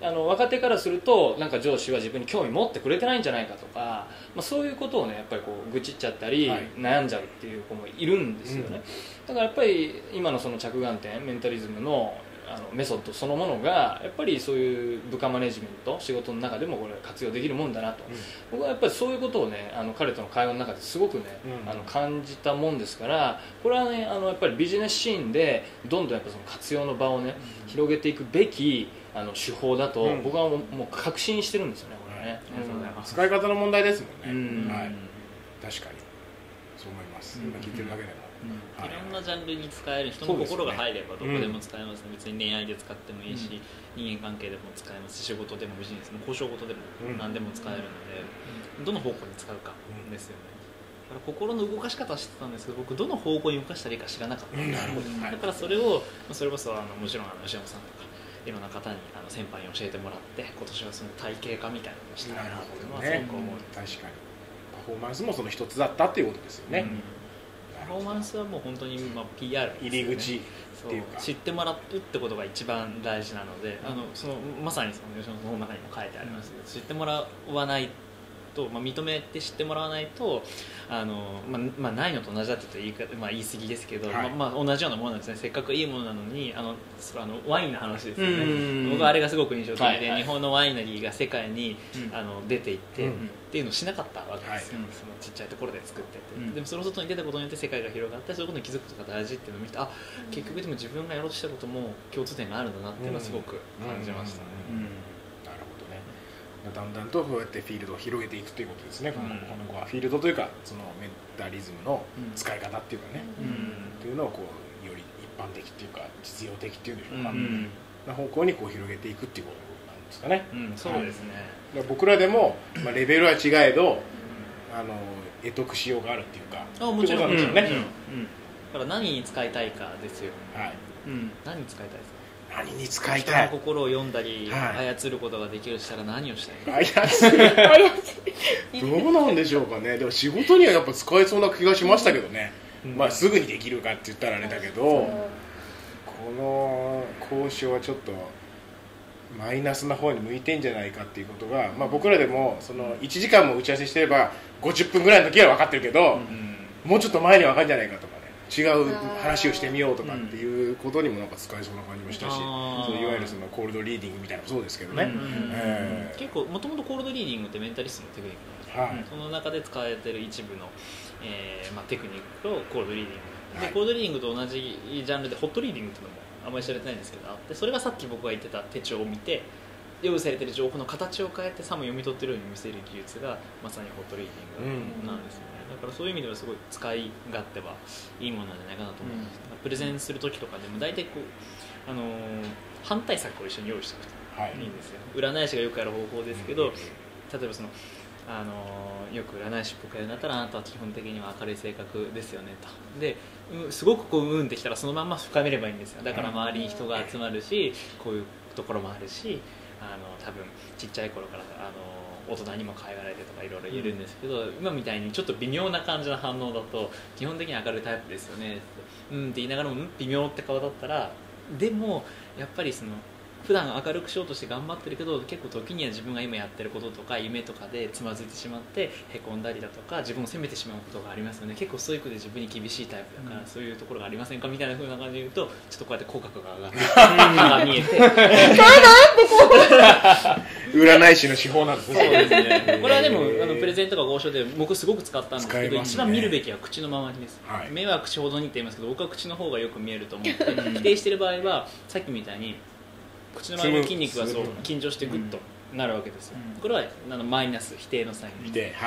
若手からするとなんか上司は自分に興味持ってくれてないんじゃないかとか、そういうことをねやっぱりこう愚痴っちゃったり、悩んじゃうっていう子もいるんですよね、だからやっぱり今のその着眼点メンタリズムのメソッドそのものがやっぱりそういう部下マネジメント仕事の中でもこれ活用できるもんだなと、僕はやっぱりそういうことをね彼との会話の中ですごくね、感じたもんですから、これはねやっぱりビジネスシーンでどんどんやっぱその活用の場をね、広げていくべき手法だと僕はもう確信してるんですよね、これはね。 使い方の問題ですもんね。はい、確かにそう思います。今聞いてるだけでも。 いろんなジャンルに使える、人の心が入ればどこでも使えますね。別に恋愛で使ってもいいし、人間関係でも使えますし、仕事でもビジネスでも交渉事でも何でも使えるので、どの方向に使うかですよね。だから心の動かし方は知ってたんですけど、僕どの方向に動かしたらいいか知らなかったんです。だからそれをそれこそもちろん吉山さんとかいろんな方に先輩に教えてもらって、今年はその体系化みたいなのをしたいなというのはすごく思う。 確かにパフォーマンスもその一つだったっていうことですよね。 パフォーマンスはもう本当にPR ですよね。 入り口っていうか知ってもらうってことが一番大事なので、まさにその吉野さんの中にも書いてありますけど、知ってもらわないと、認めて知ってもらわないとないのと同じだって言い過ぎですけど、同じようなものなんですね。せっかくいいものなのにワインの話ですよね。僕はあれがすごく印象的で、日本のワイナリーが世界に出ていってっていうのをしなかったわけですよ、そのちっちゃいところで作ってて、でもその外に出たことによって世界が広がって、そういうことに気づくことが大事っていうのを見て、結局でも自分がやろうとしたことも共通点があるんだなっていうのはすごく感じましたね。 なるほどね。だんだんとそうやってフィールドを広げていくということですね。この子はフィールドというかそのメンタリズムの使い方っていうかね、っていうのをこうより一般的っていうか実用的っていうんでしょうか、な方向にこう広げていくっていうことなんですかね。 そうですね。 僕らでもレベルは違えど得得しようがあるっていうか、 もちろんですよね。 だから何に使いたいかですよ。何に使いたいですか。 何に使いたい。 人の心を読んだり操ることができるとしたら何をしたい。 操るどうなんでしょうかね。でも仕事にはやっぱ使えそうな気がしましたけどね。すぐにできるかって言ったらあれだけど、この交渉はちょっとマイナスな方に向いてんじゃないかっていうことが、僕らでもその1時間も打ち合わせしてれば50分ぐらいの時は分かってるけど、もうちょっと前に分かるんじゃないかとかね、違う話をしてみようとかっていうことにもなんか使えそうな感じもしたし、そういわゆるそのコールドリーディングみたいなのもそうですけどね。 結構もともとコールドリーディングってメンタリストのテクニックなんですけど、その中で使われている一部のテクニックとコールドリーディングで、コールドリーディングと同じジャンルでホットリーディングっていうのもあんまり知られてないんですけどあって、それがさっき僕が言ってた手帳を見て用意されている情報の形を変えてさも読み取ってるように見せる技術がまさにホットリーディングなんですよね。だからそういう意味ではすごい使い勝手はいいものなんじゃないかなと思います。プレゼンする時とかでも大体こう反対策を一緒に用意しておくといいんですよ。占い師がよくやる方法ですけど、例えばそのよく占い師っぽくやるんだったら、あなたは基本的には明るい性格ですよねと。ですごくこうってきたらそのまんま深めればいいんですよ。だから周りに人が集まるし、こういうところもあるし、多分ちっちゃい頃から大人にも可愛がられてとかいろいろ言えるんですけど、今みたいにちょっと微妙な感じの反応だと基本的に明るいタイプですよねって言いながらも微妙って顔だったら、でもやっぱりその普段明るくしようとして頑張ってるけど、結構時には自分が今やってることとか夢とかでつまずいてしまってへこんだりだとか自分を責めてしまうことがありますよね。結構ストイックで自分に厳しいタイプだから、そういうところがありませんかみたいな風な感じで言うと、ちょっとこうやって口角が上がって歯が見えて占い師の手法なんですね。 そうですね。これはでもプレゼントとか交渉で僕すごく使ったんですけど、一番見るべきは口の周りです、目は口ほどにって言いますけど、僕は口の方がよく見えると思って否定してる場合はさっきみたいに口の周りの筋肉がそう緊張してグッとなるわけですよ。これはマイナス否定のサインです。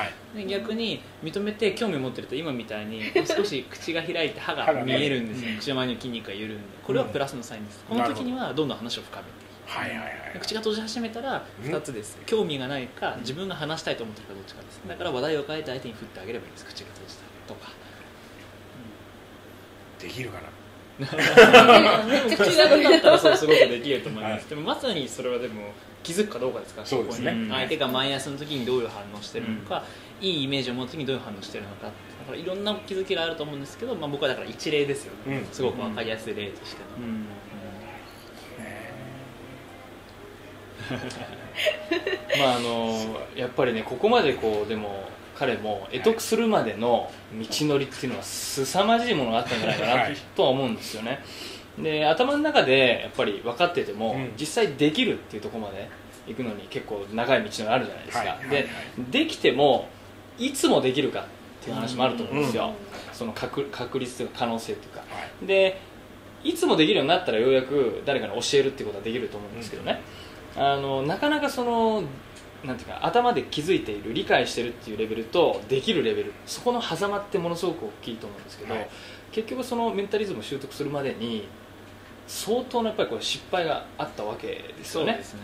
逆に認めて興味を持ってると今みたいに少し口が開いて歯が見えるんですよ。口の周りの筋肉が緩んで、これはプラスのサインです。この時にはどんどん話を深めて、口が閉じ始めたら2つです。興味がないか自分が話したいと思ってるかどっちかです。だから話題を変えて相手に振ってあげればいいです。口が閉じたりとかできるかな。 口が閉じたらそうすごくできると思います。でもまさにそれはでも気づくかどうかですから。 そうですね。 相手がマイナスの時にどういう反応してるのか、いいイメージを持つ時にどういう反応してるのか、だからいろんな気づきがあると思うんですけど、僕はだから一例ですよね。すごく分かりやすい例としての。 まあやっぱりねここまでこうでも彼も会得するまでの道のりっていうのは凄まじいものがあったんじゃないかなとは思うんですよね。で頭の中でやっぱり分かってても、実際できるっていうところまで行くのに結構長い道のりあるじゃないですか、でできてもいつもできるかっていう話もあると思うんですよ、その確率というか可能性というか、でいつもできるようになったらようやく誰かに教えるっていうことはできると思うんですけどね、なかなかそのなんていうか頭で気づいている理解してるっていうレベルとできるレベル、そこの狭間ってものすごく大きいと思うんですけど、結局そのメンタリズムを習得するまでに相当なやっぱりこれ失敗があったわけですよね。そうですね、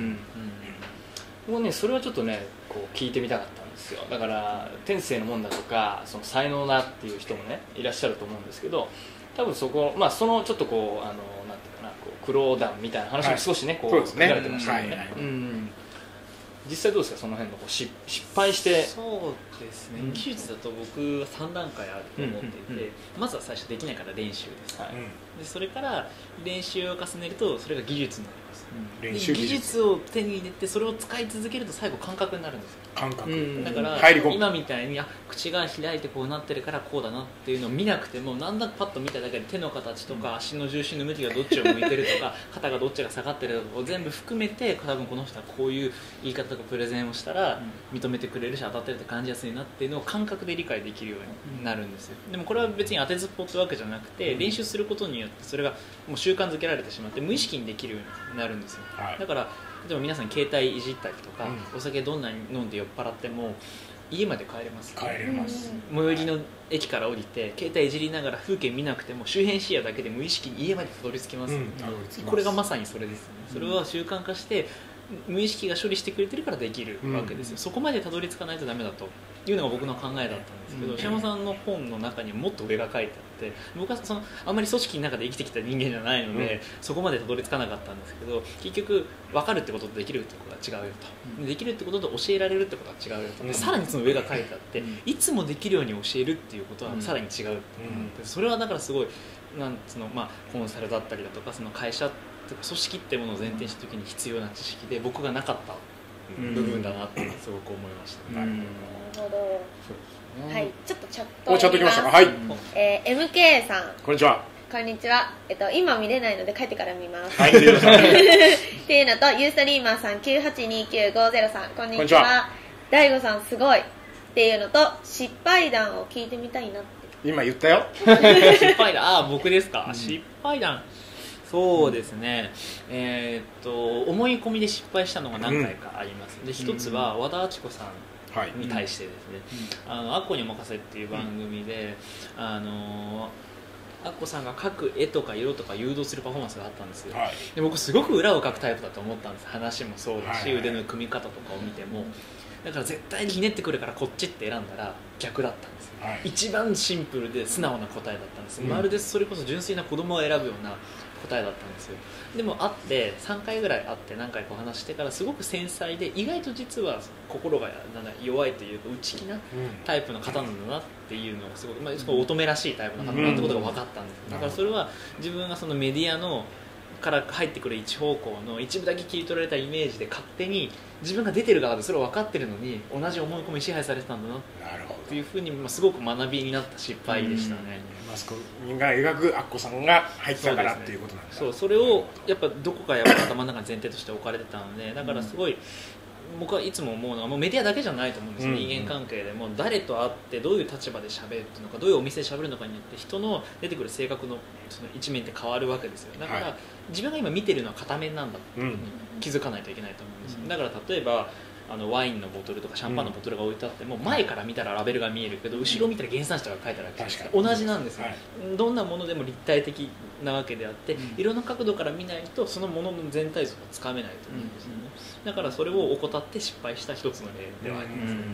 もうねそれはちょっとねこう聞いてみたかったんですよ。だから天性のもんだとかその才能だっていう人もねいらっしゃると思うんですけど、多分そこ、まあ、そのちょっとこうなんていうかなこう苦労談みたいな話も少しね、こう書かれてましたよね。実際どうですかその辺のこう失敗して。 そうですね、技術だと僕は3段階あると思っていて、まずは最初できないから練習です、でそれから練習を重ねるとそれが技術になります、で技術を手に入れてそれを使い続けると最後感覚になるんですよ。 感覚、 だから今みたいに口が開いてこうなってるからこうだなっていうのを見なくても、なんだかパッと見ただけで手の形とか足の重心の向きがどっちを向いてるとか肩がどっちが下がってるとか全部含めて、多分この人はこういう言い方とかプレゼンをしたら認めてくれるし当たってるって感じやすいなっていうのを感覚で理解できるようになるんですよ。でもこれは別に当てずっぽってわけじゃなくて、練習することによってそれがもう習慣づけられてしまって無意識にできるようになるんですよ、だから例えば皆さん携帯いじったりとか、お酒どんなに飲んで酔っ払っても家まで帰れます、 帰れます、 最寄りの駅から降りて携帯いじりながら風景見なくても周辺視野だけで無意識に家までたどり着きます、これがまさにそれですね。それは習慣化して無意識が処理してくれてるからできるわけですよ、そこまでたどり着かないとダメだというのが僕の考えだったんですけど、石山さんの本の中にもっと上が書いてあって、僕はあんまり組織の中で生きてきた人間じゃないので、そこまでたどり着かなかったんですけど、結局分かるってこととできるってことは違うよと、できるってことと教えられるってことは違うよと、でさらにその上が書いてあって、いつもできるように教えるっていうことはさらに違う、それはだからすごいコンサルだったりだとかその会社組織ってものを前提にした時に必要な知識で僕がなかった部分だなってすごく思いました、 なるほど、はい、ちょっとチャットおチャット来ましたか。はい、 MK さんこんにちは。 こんにちは、今見れないので帰ってから見ます、 はい、 っていうのとユーストリーマーさん982950さんこんにちは。大悟さんすごいっていうのと失敗談を聞いてみたいなって今言ったよ失敗談、僕ですか、失敗談、そうですね、思い込みで失敗したのが何回かあります、で一つは和田アキ子さんに対してですね、アッコにお任せっていう番組で、アッコさんが描く絵とか色とか誘導するパフォーマンスがあったんですよ、で僕すごく裏を描くタイプだと思ったんです。話もそうだし、腕の組み方とかを見ても、だから絶対にひねってくるからこっちって選んだら逆だったんです、一番シンプルで素直な答えだったんです、まるでそれこそ純粋な子供を選ぶような答えだったんですよ。でも会って3回ぐらい会って何回かお話してからすごく繊細で意外と実は心が弱いというか内気なタイプの方なんだなっていうのがすごく、乙女らしいタイプの方だなってことが分かったんです、だからそれは自分がそのメディアのから入ってくる一方向の一部だけ切り取られたイメージで勝手に自分が出てる側でそれを分かってるのに同じ思い込みに支配されてたんだなっていうふうにすごく学びになった失敗でしたね。 マスコミが描くアッコさんが入ってたからっていうことなんだ。 そう、それをやっぱどこかやっぱ頭の中に前提として置かれてたので、だからすごい僕はいつも思うのはもうメディアだけじゃないと思うんですよ、人間関係でも誰と会ってどういう立場で喋るのかどういうお店で喋るのかによって人の出てくる性格のその一面って変わるわけですよ。だから、自分が今見てるのは片面なんだって気づかないといけないと思うんですよ、だから例えばワインのボトルとかシャンパンのボトルが置いてあっても、前から見たらラベルが見えるけど後ろを見たら原産地とか書いてあるわけです。同じなんですよ、どんなものでも立体的なわけであって、いろんな角度から見ないとそのものの全体像がつかめないと思うんですよね、だからそれを怠って失敗した一つの例ではありますね、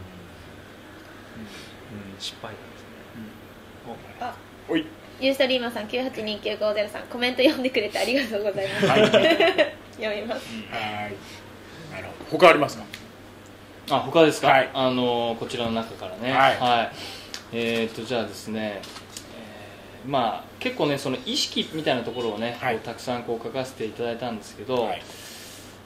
失敗なんですね、 おいユーストリーマーさん982950さんコメント読んでくれてありがとうございます、読みます。 はい、なるほど。他ありますか？ 他ですか？こちらの中からね、じゃあですね、結構ねその意識みたいなところをね、たくさん書かせていただいたんですけど、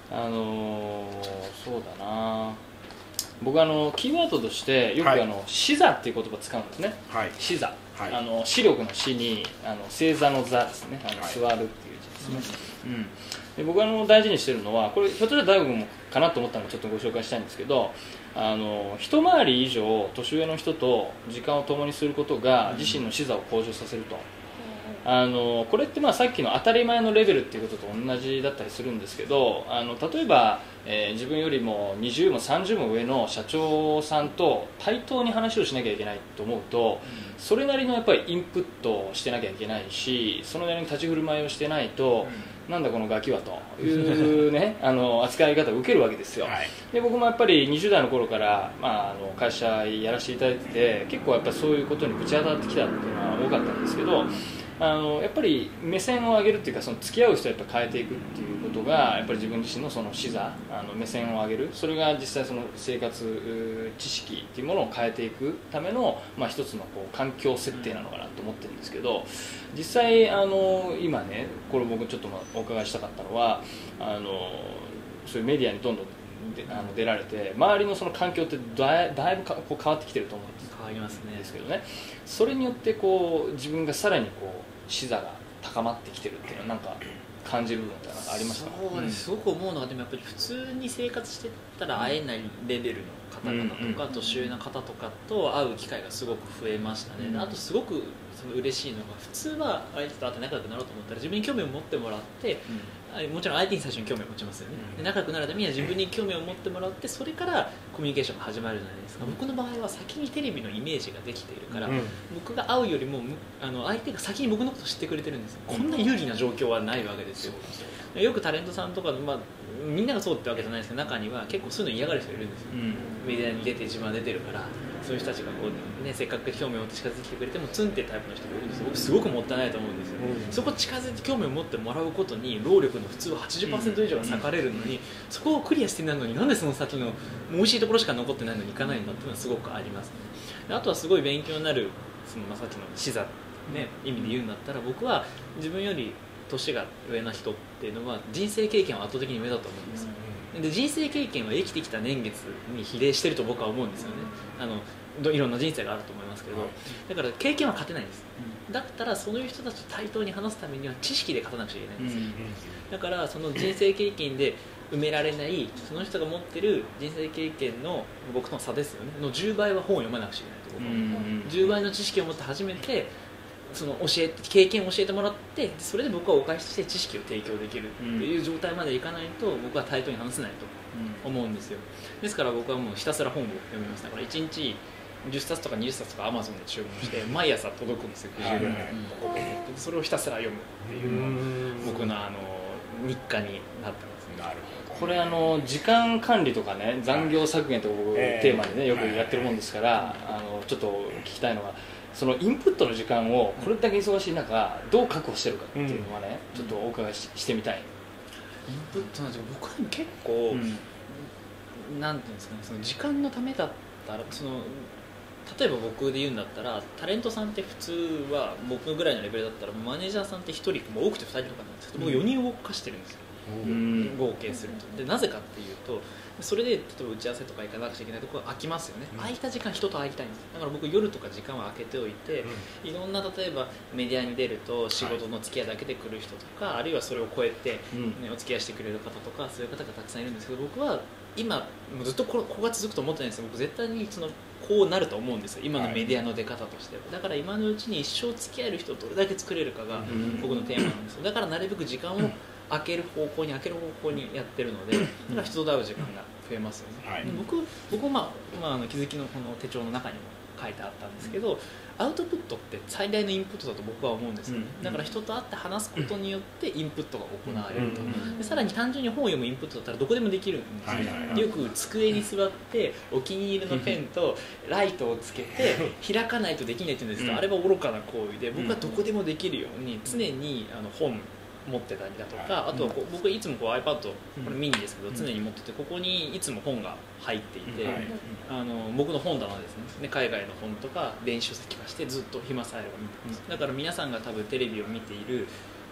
そうだな、僕キーワードとしてよく視座っていう言葉を使うんですね、はい、視座、はい、視力の視に正座の座ですね、座るっていう字ですね、で僕が大事にしてるのは、これひょっとしたら大悟もかなと思ったのでちょっとご紹介したいんですけど、一回り以上年上の人と時間を共にすることが自身の視座を向上させると、これってさっきの当たり前のレベルっていうことと同じだったりするんですけど、例えば、自分よりも20も30も上の社長さんと対等に話をしなきゃいけないと思うと、それなりのやっぱりインプットをしてなきゃいけないし、そのなりに立ち振る舞いをしてないと、なんだこのガキはというね扱い方を受けるわけですよ、はい、で僕もやっぱり20代の頃から、会社やらせていただいてて、結構やっぱりそういうことにぶち当たってきたっていうのは多かったんですけど、やっぱり目線を上げるっていうか、その付き合う人をやっぱ変えていくっていうことがやっぱり自分自身のその視座、目線を上げる、それが実際その生活知識っていうものを変えていくための、一つの環境設定なのかなと思ってるんですけど、実際今ね、これ僕ちょっとお伺いしたかったのは、そういうメディアにどんどん出られて、周りのその環境ってだいぶ変わってきてると思うんです。 変わりますね。 ですけどね、それによって自分がさらに視座が高まってきてるっていうのはなんか感じる部分ってなんかありましたか？ そうです、すごく思うのは、でもやっぱり普通に生活してたら会えないレベルの方々とか、年上の方とかと会う機会がすごく増えましたね。あとすごく嬉しいのが、普通は相手と会って仲良くなろうと思ったら自分に興味を持ってもらって、もちろん相手に最初に興味を持ちますよね、で仲良くなるためには自分に興味を持ってもらって、それからコミュニケーションが始まるじゃないですか。僕の場合は先にテレビのイメージができているから、僕が会うよりも相手が先に僕のことを知ってくれてるんですよ。こんな有利な状況はないわけですよ。よくタレントさんとか、みんながそうってわけじゃないですけど、中には結構そういうの嫌がる人いるんですよ、メディアに出て自分は出てるから、そういう人たちがせっかく興味を持って近づいてきてくれてもツンってタイプの人がいるんですよ。僕すごくもったいないと思うんですよ、そこ近づいて興味を持ってもらうことに労力の普通は 80% 以上が割かれるのに、そこをクリアしてないのに、なんでその先の美味しいところしか残ってないのに行かないんだっていうのはすごくありますね。あとはすごい勉強になるさっきの視座、意味で言うんだったら、僕は自分より年が上な人っていうのは人生経験は圧倒的に上だと思うんですよ、で人生経験は生きてきた年月に比例してると僕は思うんですよね。いろんな人生があると思いますけど、だから経験は勝てないんです、だったらそういう人たちと対等に話すためには知識で勝たなくちゃいけないんですよ、だからその人生経験で埋められないその人が持ってる人生経験の僕との差ですよねの10倍は本を読まなくちゃいけないと僕は思う、10倍の知識を持って初めてその経験を教えてもらって、それで僕はお返しして知識を提供できるっていう状態までいかないと僕は対等に話せないと思うんですよ。ですから僕はもうひたすら本を読みます。だから1日10冊とか20冊とか Amazon で注文して毎朝届くんですよ、9時ぐらいそれをひたすら読むっていうのが僕の日課になってますね。 なるほど。 これ時間管理とかね、残業削減とか僕テーマでねよくやってるもんですから、ちょっと聞きたいのが、そのインプットの時間をこれだけ忙しい中どう確保してるかっていうのはね、ちょっとお伺いしてみたい。 インプットなんですけど、僕は結構、なんていうんですかね、その時間のためだったら、例えば僕で言うんだったら、タレントさんって普通は僕ぐらいのレベルだったらマネージャーさんって1人も多くて2人とかなんですけど、僕4人動かしてるんですよ、合計すると。でなぜかっていうと、それで例えば打ち合わせとか行かなくちゃいけないところが空きますよね、空いた時間人と会いたいんです。だから僕夜とか時間を空けておいて、いろんな例えばメディアに出ると仕事の付き合いだけで来る人とか、あるいはそれを超えて、お付き合いしてくれる方とか、そういう方がたくさんいるんですけど、僕は今ずっとここが続くと思ってないんですよ。僕絶対にこうなると思うんですよ、今のメディアの出方としては。だから今のうちに一生付き合える人をどれだけ作れるかが僕のテーマなんですよ。だからなるべく時間を開ける方向にやってるので、だから人と会う時間が増えますよね、僕気づきのこの手帳の中にも書いてあったんですけど、アウトプットって最大のインプットだと僕は思うんですよね、だから人と会って話すことによってインプットが行われると、でさらに単純に本を読むインプットだったらどこでもできるんですよ、よく机に座ってお気に入りのペンとライトをつけて開かないとできないって言うんですけど、あれは愚かな行為で、僕はどこでもできるように常に本持ってたりだとか、あとは僕いつもiPad、これミニですけど常に持ってて、ここにいつも本が入っていて、僕の本棚ですね、海外の本とか電子書籍化してずっと暇さえあれば見てます。だから皆さんが多分テレビを見ている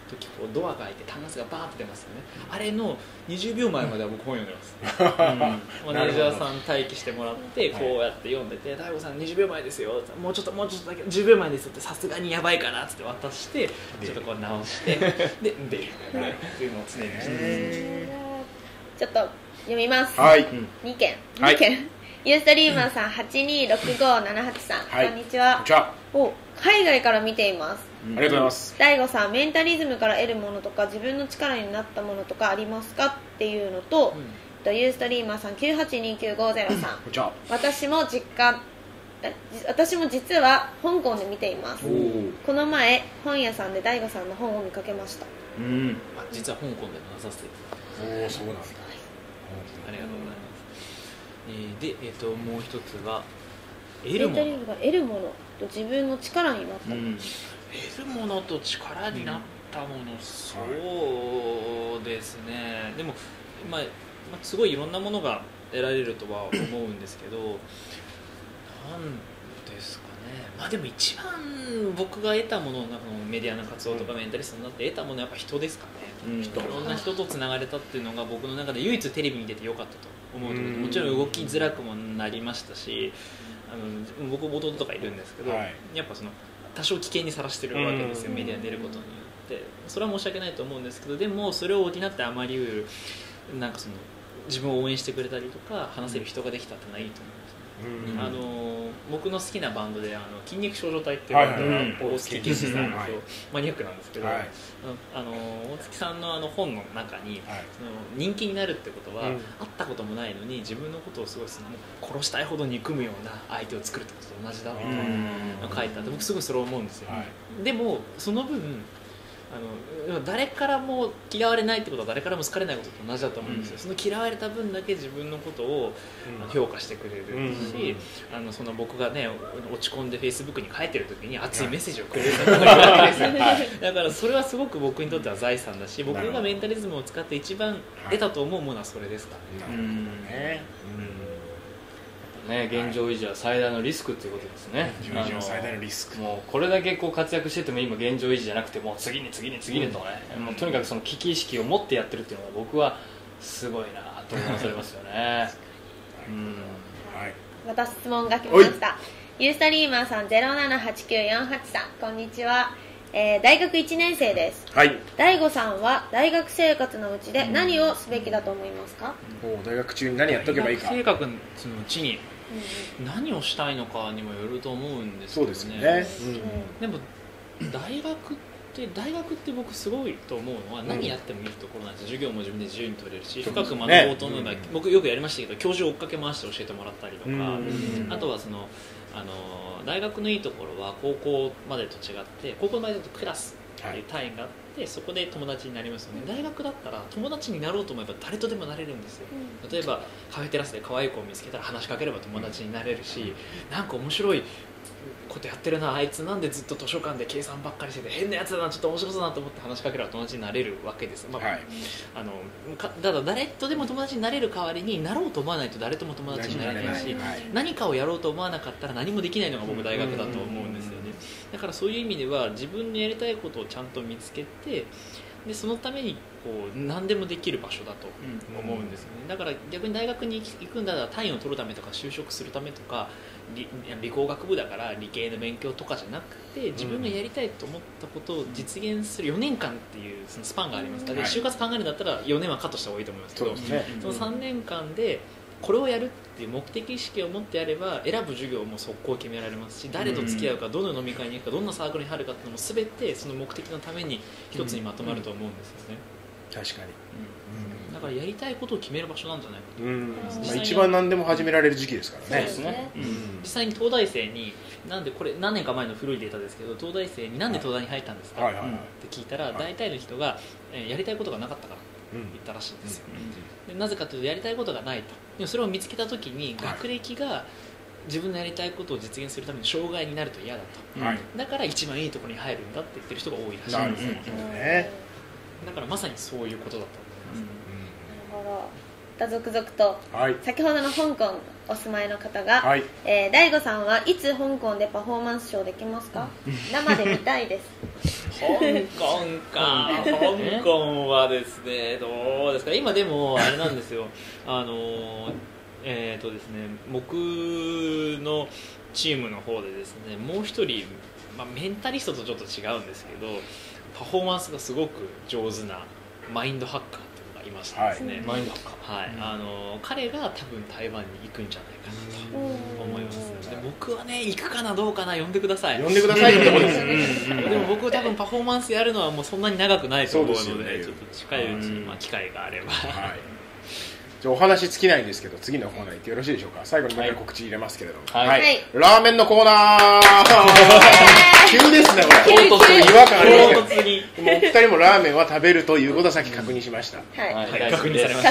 時こうドアが開いてタンガスがバーって出ますよね。あれの20秒前までは僕本読んでます、マネージャーさん待機してもらってこうやって読んでて「大悟さん20秒前ですよ」もうちょっとだけ10秒前ですよってさすがにやばいかなっつって渡してちょっとこう直してで出るっていうのを常にしてちょっと読みます。 はい、 2件ユーストリーマーさん826578さん、こんにちは。お、海外から見ています。 ありがとうございます。 大悟さん、メンタリズムから得るものとか自分の力になったものとかありますかっていうのと、ユーストリーマーさん982950さん、私も実は香港で見ています。この前本屋さんで大悟さんの本を見かけました。 実は香港で出させていただいて、 そうなんだ。 ありがとうございます。で、もう一つは得るものと自分の力になったもの、 得るものと力になったもの、そうですね。でも、すごいいろんなものが得られるとは思うんですけどなんですかね。でも一番僕が得たもの、メディアの活動とかメンタリストになって得たものはやっぱ人ですかね。いろんな人とつながれたっていうのが僕の中で唯一テレビに出てよかったと思うところで、もちろん動きづらくもなりましたし、僕弟とかいるんですけど、やっぱその多少危険にさらしてるわけですよ、メディアに出ることによって。それは申し訳ないと思うんですけど、でもそれを補ってあまりなんかその自分を応援してくれたりとか話せる人ができたってのはいいと思うんですね。僕の好きなバンドで筋肉少女隊っていうバンドが大月健二さんのマニアックなんですけど、大月さんの本の中に、人気になるってことは、会ったこともないのに自分のことをすごい殺したいほど憎むような相手を作るってことと同じだみたいなの書いてあって、僕すごいそれを思うんですよ。でもその分誰からも嫌われないってことは誰からも好かれないことと同じだと思うんですよ。その嫌われた分だけ自分のことを評価してくれるし、その僕がね落ち込んで Facebook に書いてる時に熱いメッセージをくれる人がいるわけですよ。だからそれはすごく僕にとっては財産だし、僕がメンタリズムを使って一番得たと思うものはそれですからね。現状維持は最大のリスクということですね。 現状維持は最大のリスク。もうこれだけこう活躍してても今現状維持じゃなくてもう次にとね、もうとにかくその危機意識を持ってやってるっていうのが僕はすごいなと思わされますよね。 また質問が来ました。ユースタリーマーさん078948さん、こんにちは。大学1年生です。大悟さんは大学生活のうちで何をすべきだと思いますか？ 大学中に何やっとけばいいか。 大学生活のうちに何をしたいのかにもよると思うんですけどね。 そうですね。 でも大学って僕すごいと思うのは何やってもいいところなんです。授業も自分で自由に取れるし、深く学ぼうと思えば、僕よくやりましたけど教授を追っかけ回して教えてもらったりとか、あとはその大学のいいところは高校までと違って、高校の場合だとクラスっていう単位があって、そこで友達になりますよね。大学だったら友達になろうと思えば誰とでもなれるんですよ。例えばカフェテラスで可愛い子を見つけたら話しかければ友達になれるし、なんか面白いことやってるな、あいつなんでずっと図書館で計算ばっかりしてて変なやつだな、ちょっと面白そうだなと思って話しかければ友達になれるわけです。ただ誰とでも友達になれる代わりになろうと思わないと誰とも友達になれないし、何かをやろうと思わなかったら何もできないのが僕大学だと思うんですよね。だからそういう意味では自分のやりたいことをちゃんと見つけて、でそのためにこう何でもできる場所だと思うんですよね。だから逆に大学に行くんだったら単位を取るためとか就職するためとか理工学部だから理系の勉強とかじゃなくて、自分がやりたいと思ったことを実現する4年間っていうそのスパンがありますから、就活考えるんだったら4年はカットした方がいいと思いますけど、その3年間でこれをやるっていう目的意識を持ってやれば選ぶ授業も速攻決められますし、誰と付き合うか、どの飲み会に行くか、どんなサークルに入るかっていうのも全てその目的のために一つにまとまると思うんですよね。 確かに。 だからやりたいことを決める場所なんじゃないかと思います。 一番何でも始められる時期ですからね。 実際に東大生になんで、これ何年か前の古いデータですけど、東大生になんで東大に入ったんですかって聞いたら、大体の人がやりたいことがなかったから言ったらしいんですよ。でなぜかというとやりたいことがないと。でもそれを見つけた時に学歴が自分のやりたいことを実現するための障害になると嫌だと、だから一番いいところに入るんだって言ってる人が多いらしいんですよ。だからまさにそういうことだと思います。 なるほど。続々と、先ほどの香港お住まいの方が、大悟さんはいつ香港でパフォーマンスショーできますか？生で見たいです。 港はですね、どうですか。今でもあれなんですよですね、僕のチームの方でですね、もう一人、メンタリストとちょっと違うんですけど、パフォーマンスがすごく上手なマインドハッカーっていうのがいましてですね、 マインドハッカー、 彼が多分台湾に行くんじゃないかなと思います。で僕はね、行くかなどうかな、呼んでください。 呼んでくださいってことですよね。 でも僕多分パフォーマンスやるのはもうそんなに長くないと思うので、ちょっと近いうちに機会があれば。 じゃあお話尽きないんですけど、次のコーナー行ってよろしいでしょうか。最後にもう一回告知入れますけれども、ラーメンのコーナー急ですね、これ。違和感ありますけど、お二人もラーメンは食べるということをさっき確認しました。 確認されました。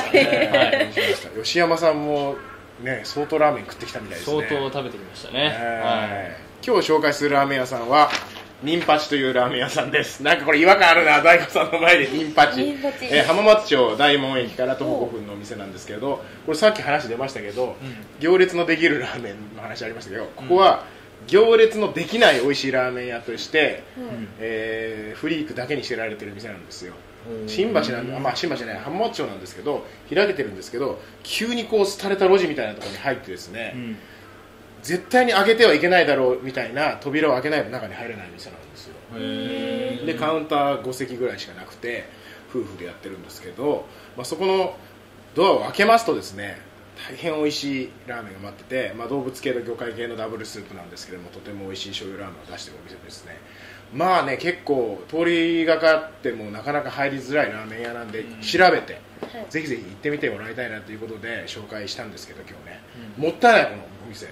吉山さんもね、相当ラーメン食ってきたみたいですね。 相当食べてきましたね。 今日紹介するラーメン屋さんはニンパチというラーメン屋さんです。なんかこれ違和感あるな、大悟さんの前でニンパチ。浜松町大門駅から徒歩5分のお店なんですけど、これさっき話出ましたけど、行列のできるラーメンの話ありましたけど、ここは行列のできない美味しいラーメン屋として、フリークだけにしてられてる店なんですよ。新橋なんで、新橋じゃない、浜松町なんですけど、開けてるんですけど、急にこう廃れた路地みたいなところに入ってですね、絶対に開けてはいけないだろうみたいな扉を開けないと中に入れない店なんですよ。でカウンター5席ぐらいしかなくて夫婦でやってるんですけど、そこのドアを開けますとですね、大変美味しいラーメンが待ってて、動物系と魚介系のダブルスープなんですけども、とても美味しい醤油ラーメンを出してるお店ですね。結構通りがかってもなかなか入りづらいラーメン屋なんで、調べて、ぜひぜひ行ってみてもらいたいなということで紹介したんですけど、今日ね、もったいないこのお店、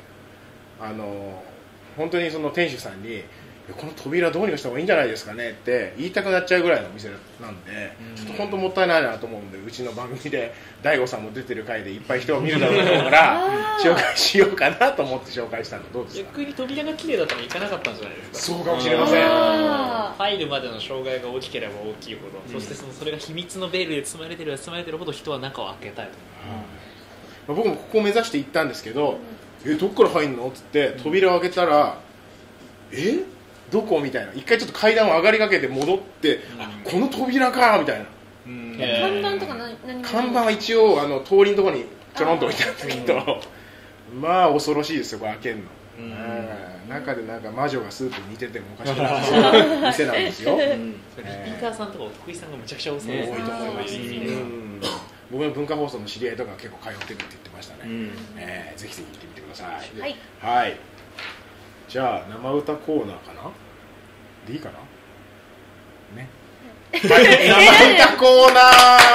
本当にその店主さんにこの扉どうにかした方がいいんじゃないですかねって言いたくなっちゃうぐらいのお店なんで、ちょっと本当もったいないなと思うんで、うちの番組で大悟さんも出てる回でいっぱい人を見るだろうから紹介しようかなと思って紹介したの。どうですか。 逆に扉が綺麗だったら行かなかったんじゃないですか。 そうかもしれません。 入るまでの障害が大きければ大きいほど、そしてそれが秘密のベールで包まれてるほど人は中を開けたいと。 僕もここを目指して行ったんですけど、どこから入るのって言って扉を開けたら、どこみたいな、一回ちょっと階段を上がりかけて戻って、この扉かみたいな。 看板とか何も。 看板は一応通りのところにちょろんと置いてあったけど、恐ろしいですよ、これ開けるの。中でなんか魔女がスープに似ててもおかしくない店なんですよ。リピーターさんとかお福井さんがむちゃくちゃ多いと思います。 僕の文化放送の知り合いとか結構通ってるって言ってましたね。ぜひぜひ行ってみてください。はい。じゃあ生歌コーナーかなでいいかなね。生歌コーナー。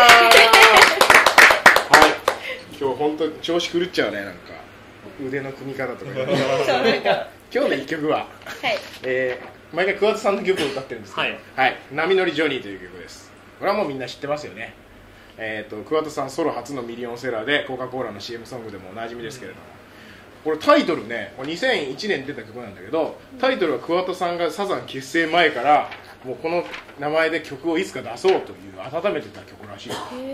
今日本当調子狂っちゃうね、なんか腕の組み方とか。今日の1曲は、毎回桑田さんの曲を歌ってるんですけど、波乗りジョニーという曲です。これはもうみんな知ってますよね。桑田さんソロ初のミリオンセラーでコカ・コーラの CM ソングでもおなじみですけれども、これタイトルね、2001年に出た曲なんだけど、タイトルは桑田さんがサザン結成前からもうこの名前で曲をいつか出そうという温めてた曲らしいです。波乗り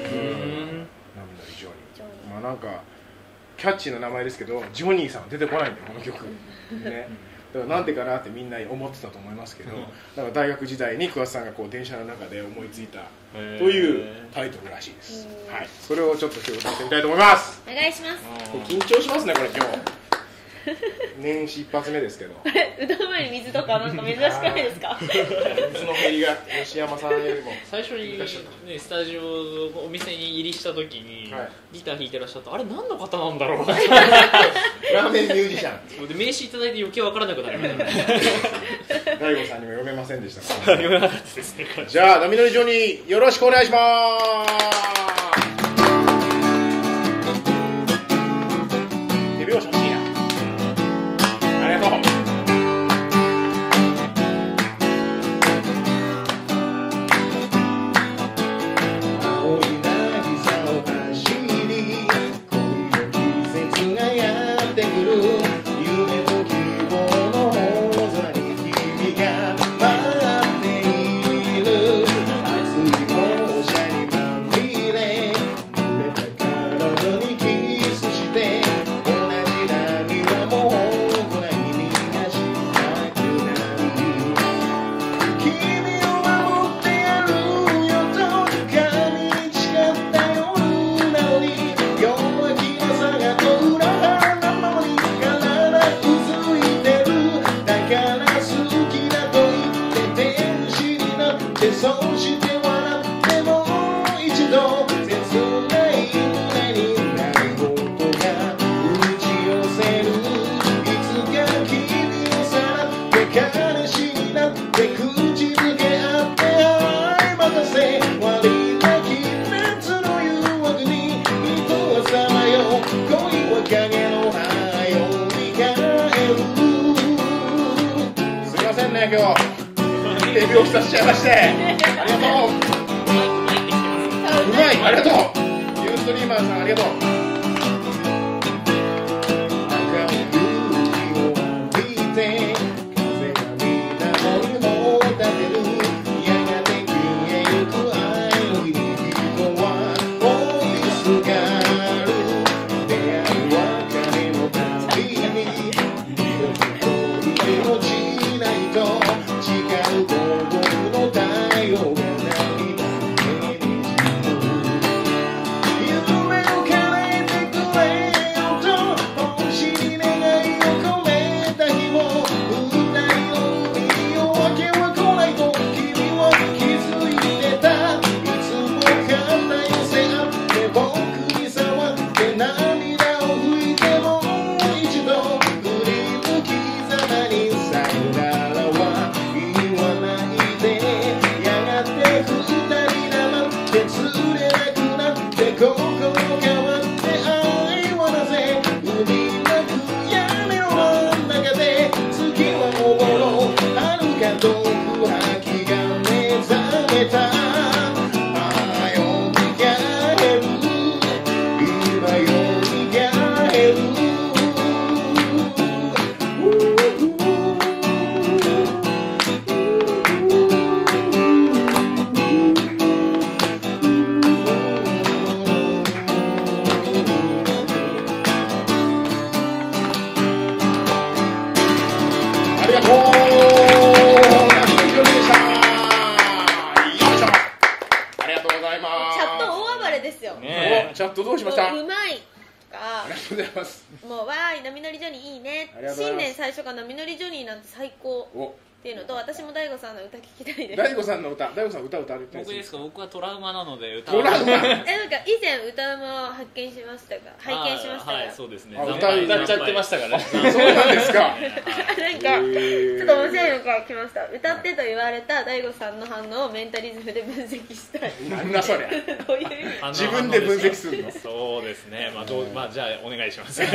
ジョニー、なんかキャッチーな名前ですけど、ジョニーさんは出てこないんだよこの曲ね。だからなんでかなってみんな思ってたと思いますけど、だから大学時代に桑田さんがこう電車の中で思いついたというタイトルらしいです。それをちょっと今日歌ってみたいと思います。 お願いします。 緊張しますねこれ今日。年始一発目ですけど。 歌う前に水とかなんか珍しくないですか。 水の減りが吉山さんよりも最初に、スタジオお店に入りした時に、ギター弾いてらっしゃった、あれ何の方なんだろう。 ラーメンミュージシャンで名刺いただいて余計分からなくなりました。 大悟さんにも読めませんでしたから、 読めなかったですね。 じゃあ波乗りジョニーよろしくお願いします。手拍子欲しいな。ありがとう。 首を浸しちゃいましてありがとう。うまい、ありがとう。ユーストリーマーさんありがとう。チャットどうしました？ うまいありがとうございます。 もうわーい、波乗りジョニーいいね。新年最初が波乗りジョニーなんて最高っていうのと、私も大悟さんの歌聞きたいです。 大悟さんの歌、大悟さん歌歌われてます。 僕ですか？僕はトラウマなので歌トラウマなんか以前歌うも発見しましたが、拝見しましたが、 はい、そうですね。 歌っちゃってましたからね。 そうなんですか。 なんかちょっと面白いのが来ました。歌ってと言われた大悟さんの反応をメンタリズムで分析したい。 なんだそれ。 どういう意味？ 自分で分析するの。 そうですね。まあじゃあお願いします。 なる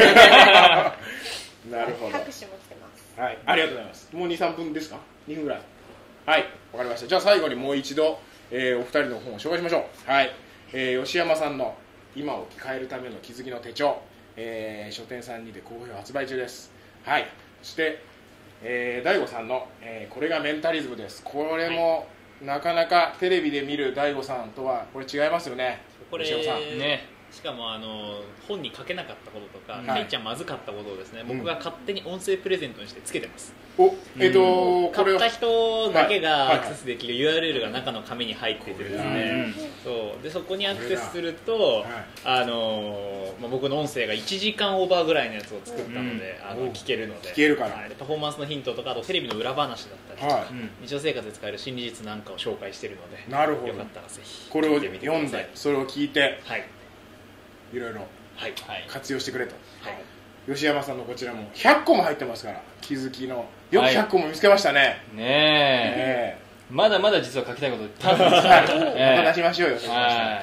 ほど。 拍手も来てます。 はい、ありがとうございます。もう2、3分ですか？2分ぐらい。はい、わかりました。じゃあ最後にもう一度、お二人の本を紹介しましょう。はい、吉山さんの今を変えるための気づきの手帳、書店さんにて好評発売中です。はい、そして、大悟さんの、これがメンタリズムです。これも、なかなかテレビで見る大悟さんとはこれ違いますよね。 これ吉山さんね。しかも本に書けなかったこととか、ケイちゃんまずかったことをですね、僕が勝手に音声プレゼントにしてつけてます。 お、 買った人だけがアクセスできる URL が中の紙に入っててですね、そこにアクセスすると、僕の音声が1時間オーバーぐらいのやつを作ったので、聞けるので、 聞けるから、 パフォーマンスのヒントとか、あとテレビの裏話だったりとか、日常生活で使える心理術なんかを紹介しているので、 なるほど、 よかったらぜひこれを読んで、それを聞いて、いろいろ活用してくれと。吉山さんのこちらも100個も入ってますから、気づきのよく100個も見つけましたね。 ねえ、まだまだ実は書きたいことたくさん話しましょうよ。はい、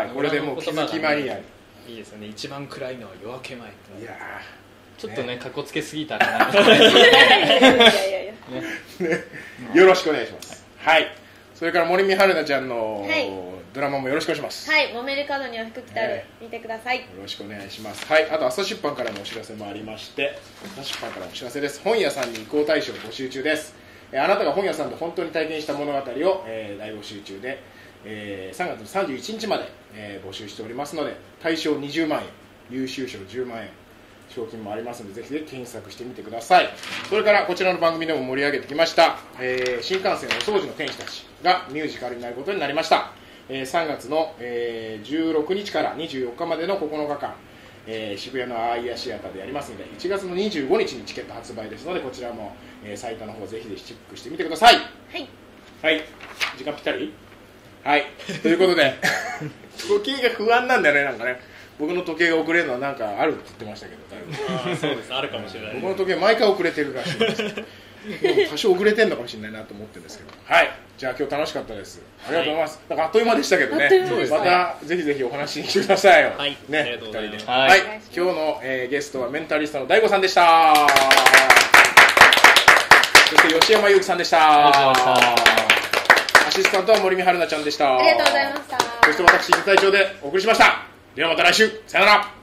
これでもう気づきマニアにいいですよね。一番暗いのは夜明け前。 いやちょっとね、かっこつけすぎたかな。 よろしくお願いします。はい、それから森見春菜ちゃんのドラマもよろしくお願いします。 はい、揉める角には服着てある、見てください。 よろしくお願いします。はい、あと朝出版からのお知らせもありまして、朝出版からのお知らせです。本屋さんに移行大賞を募集中です。あなたが本屋さんで本当に体験した物語を、大募集中で、3月の31日まで、募集しておりますので、大賞20万円、優秀賞10万円、賞金もありますので、ぜひぜひ検索してみてください。それからこちらの番組でも盛り上げてきました、新幹線お掃除の天使たちがミュージカルになることになりました。3月の、16日から24日までの9日間、渋谷のアーイアシアターでやりますので、1月の25日にチケット発売ですので、こちらも、サイトの方ぜひぜひチェックしてみてください。 はい、 はい、時間ぴったり。はい、ということで時計が不安なんだよね。なんかね、僕の時計が遅れるのはなんかあるって言ってましたけど、 そうです、あるかもしれない。 僕の時計毎回遅れてるらしいです。でも多少遅れてるのかもしれないなと思ってるんですけど、はい、じゃあ今日楽しかったです。ありがとうございます。なんかあっという間でしたけどね。またぜひぜひお話しに来てくださいよ。 はい、 ね、 ありがとうございます。 はい、今日の、ゲストはメンタリストの大悟さんでした。そして吉山裕樹さんでした。 シスタントは森美春菜ちゃんでした。 ありがとうございました。 そして私、伊藤隊長でお送りしました。ではまた来週、さよなら。